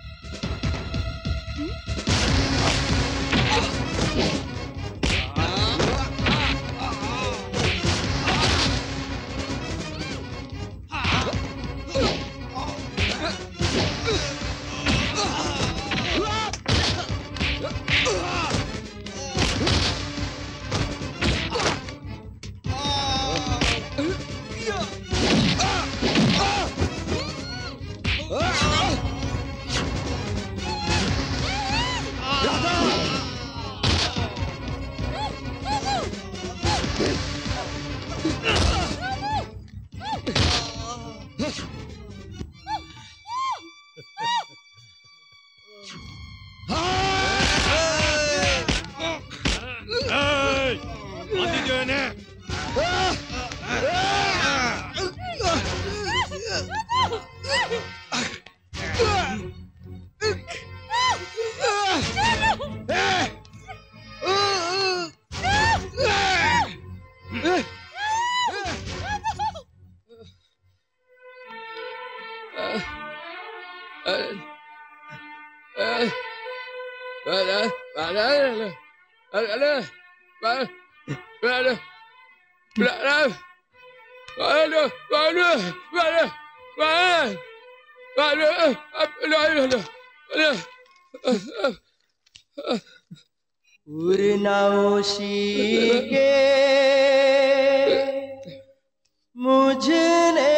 के मुझने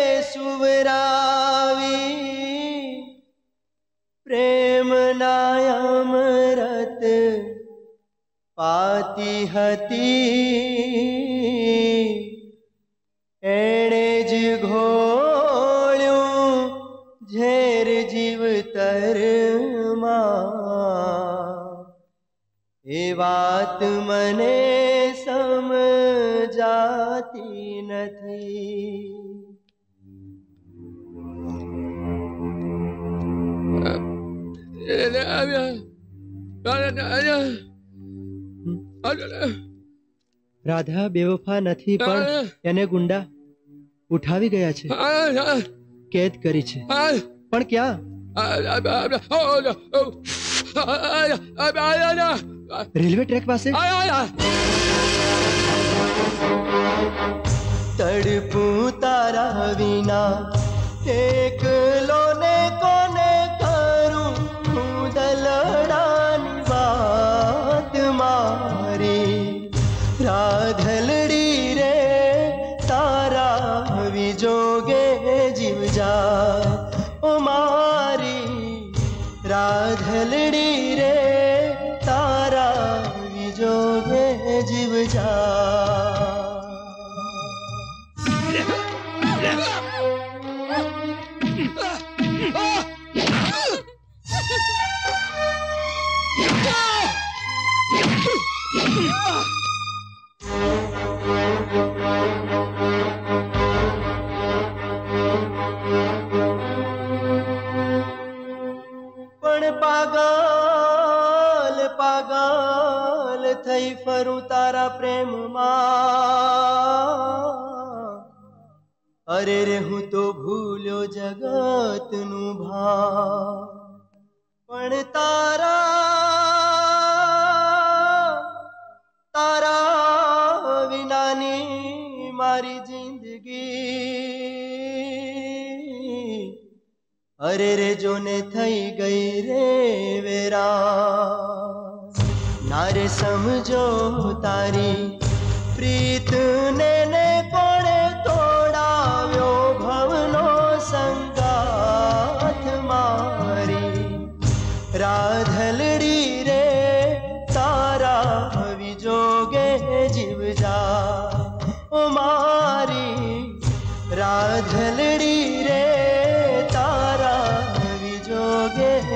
सुवरावी प्रेम नायमरत पाती हती एणे ज घोळ्યું ઝેર જીવતરમાં એ વાત મને સમજાતી નથી. રાધા બેવફા નથી, પણ એને ગુંડા ઉઠાવી ગયા છે, કેદ કરી છે. પણ ક્યાં? રેલવે ટ્રેક પાસે. તડપું તારા વિના એકલો ને કોને કરું, હું દલડાની વાત મારી રાધલડી રે તારા વિજોગે જીવ જાય ઓ મારી રાધલડી રે તારા વિજોગે જીવ જાય. પણ પાગલ પાગલ થઈ ફરું તારા પ્રેમમાં. અરે રે હું તો ભૂલ્યો જગતનું ભાવ, પણ તારા તારા વિનાની મારી જિંદગી. અરે રે જોને થઈ ગઈ રે વેરા, નારે સમજો તારી પ્રીત ને કોણે તોડાવ્યો ભવનો સંગાથ મારી રાધલડી રે તારા વિજો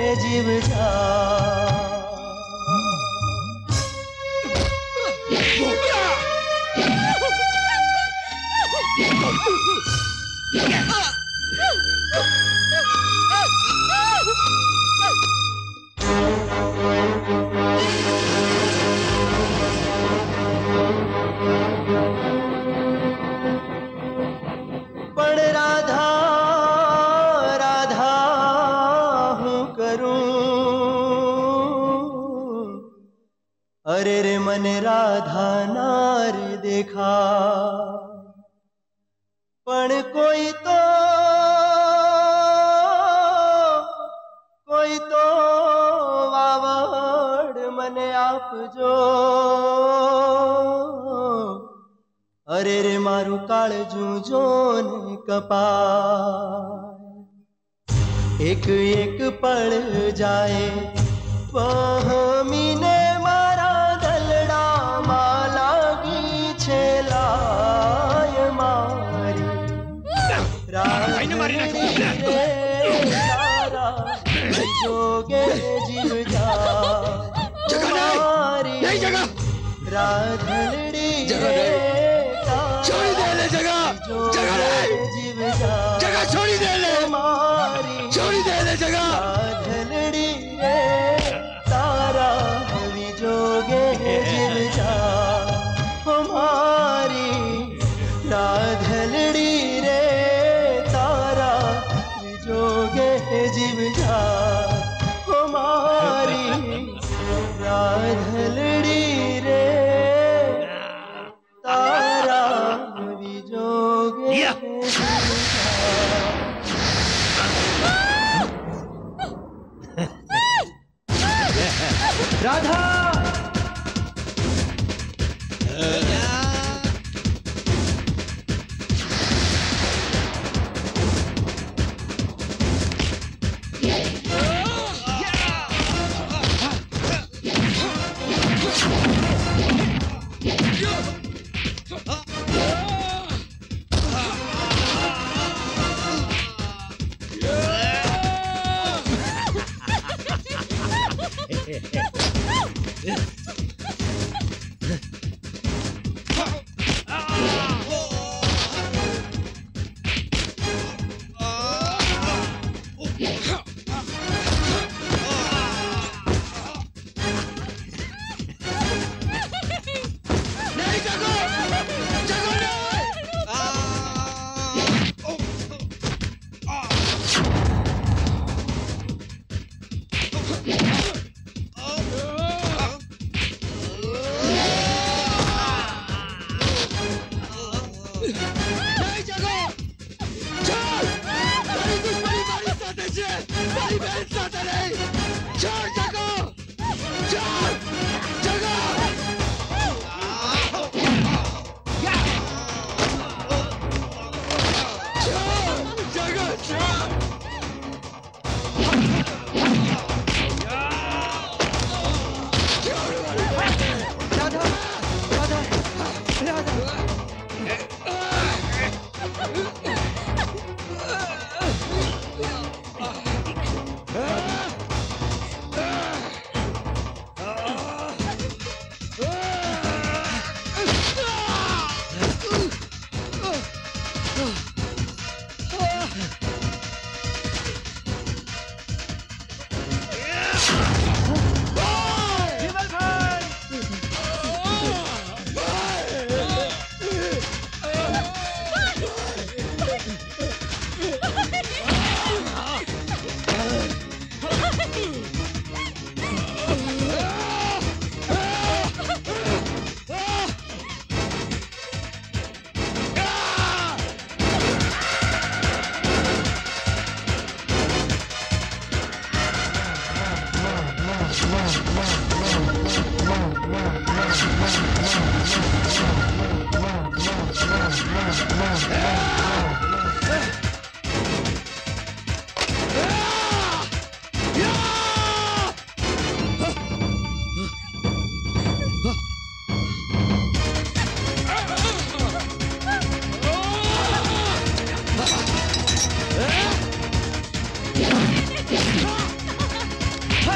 जीव जा अरे रे मन राधा नार देखा पण कोई तो वावड़ मने आप जो अरे रे मारू काळजू जोन कपा एक एक पल जाए पहमीने मारा दलड़ा मालागी छेलाय मारी जोगे जीव जा राधलड़ी छोड़ी दे ले जगह जीव जा जगह छोड़ी दे ले मारी छोड़ी दे ले जगह राधलड़ी रे तारा हवि जोगे जीव जा हमारी राधलड़ी रे तारा हवि जोगे जीव जा हमारी राधलड़ी रे तारा हवि जोगे राधा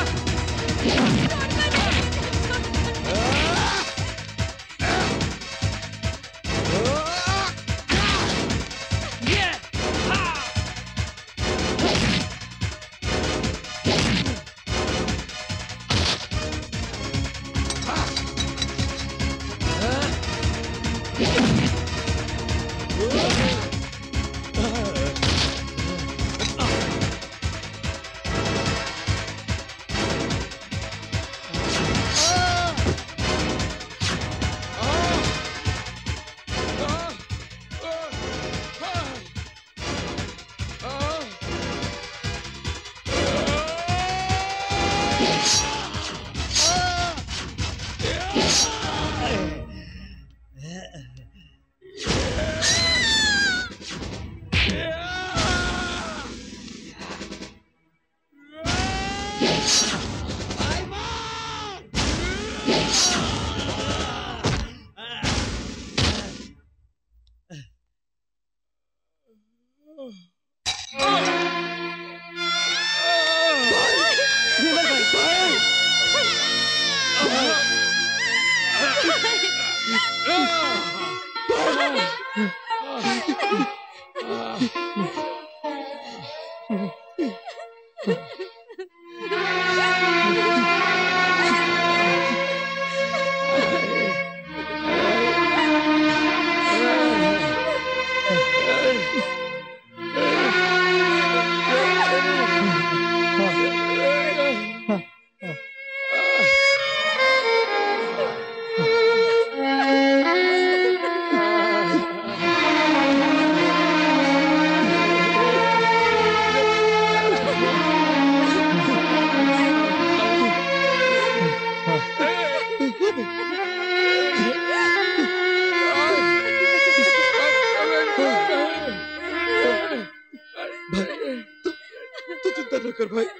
कर भाई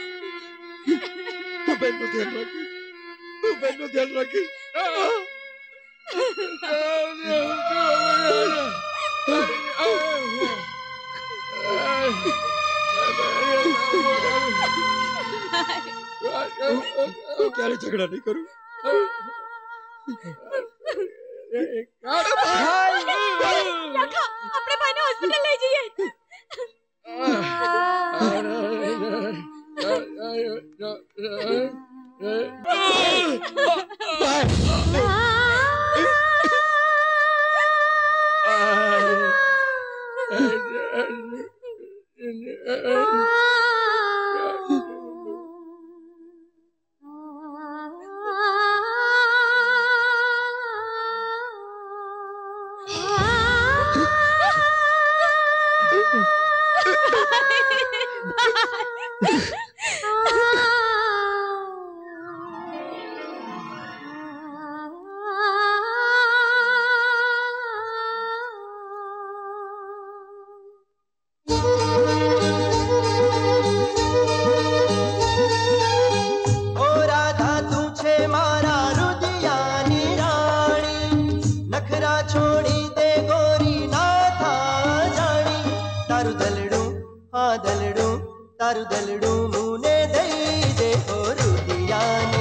तू बहन ध्यान रख तू बहन ध्यान रख तू क्या झगड़ा नहीं करूं अपने भाई ने हॉस्पिटल ले जाइए तारू दलड़ू मुने दई दे हो रुदियानी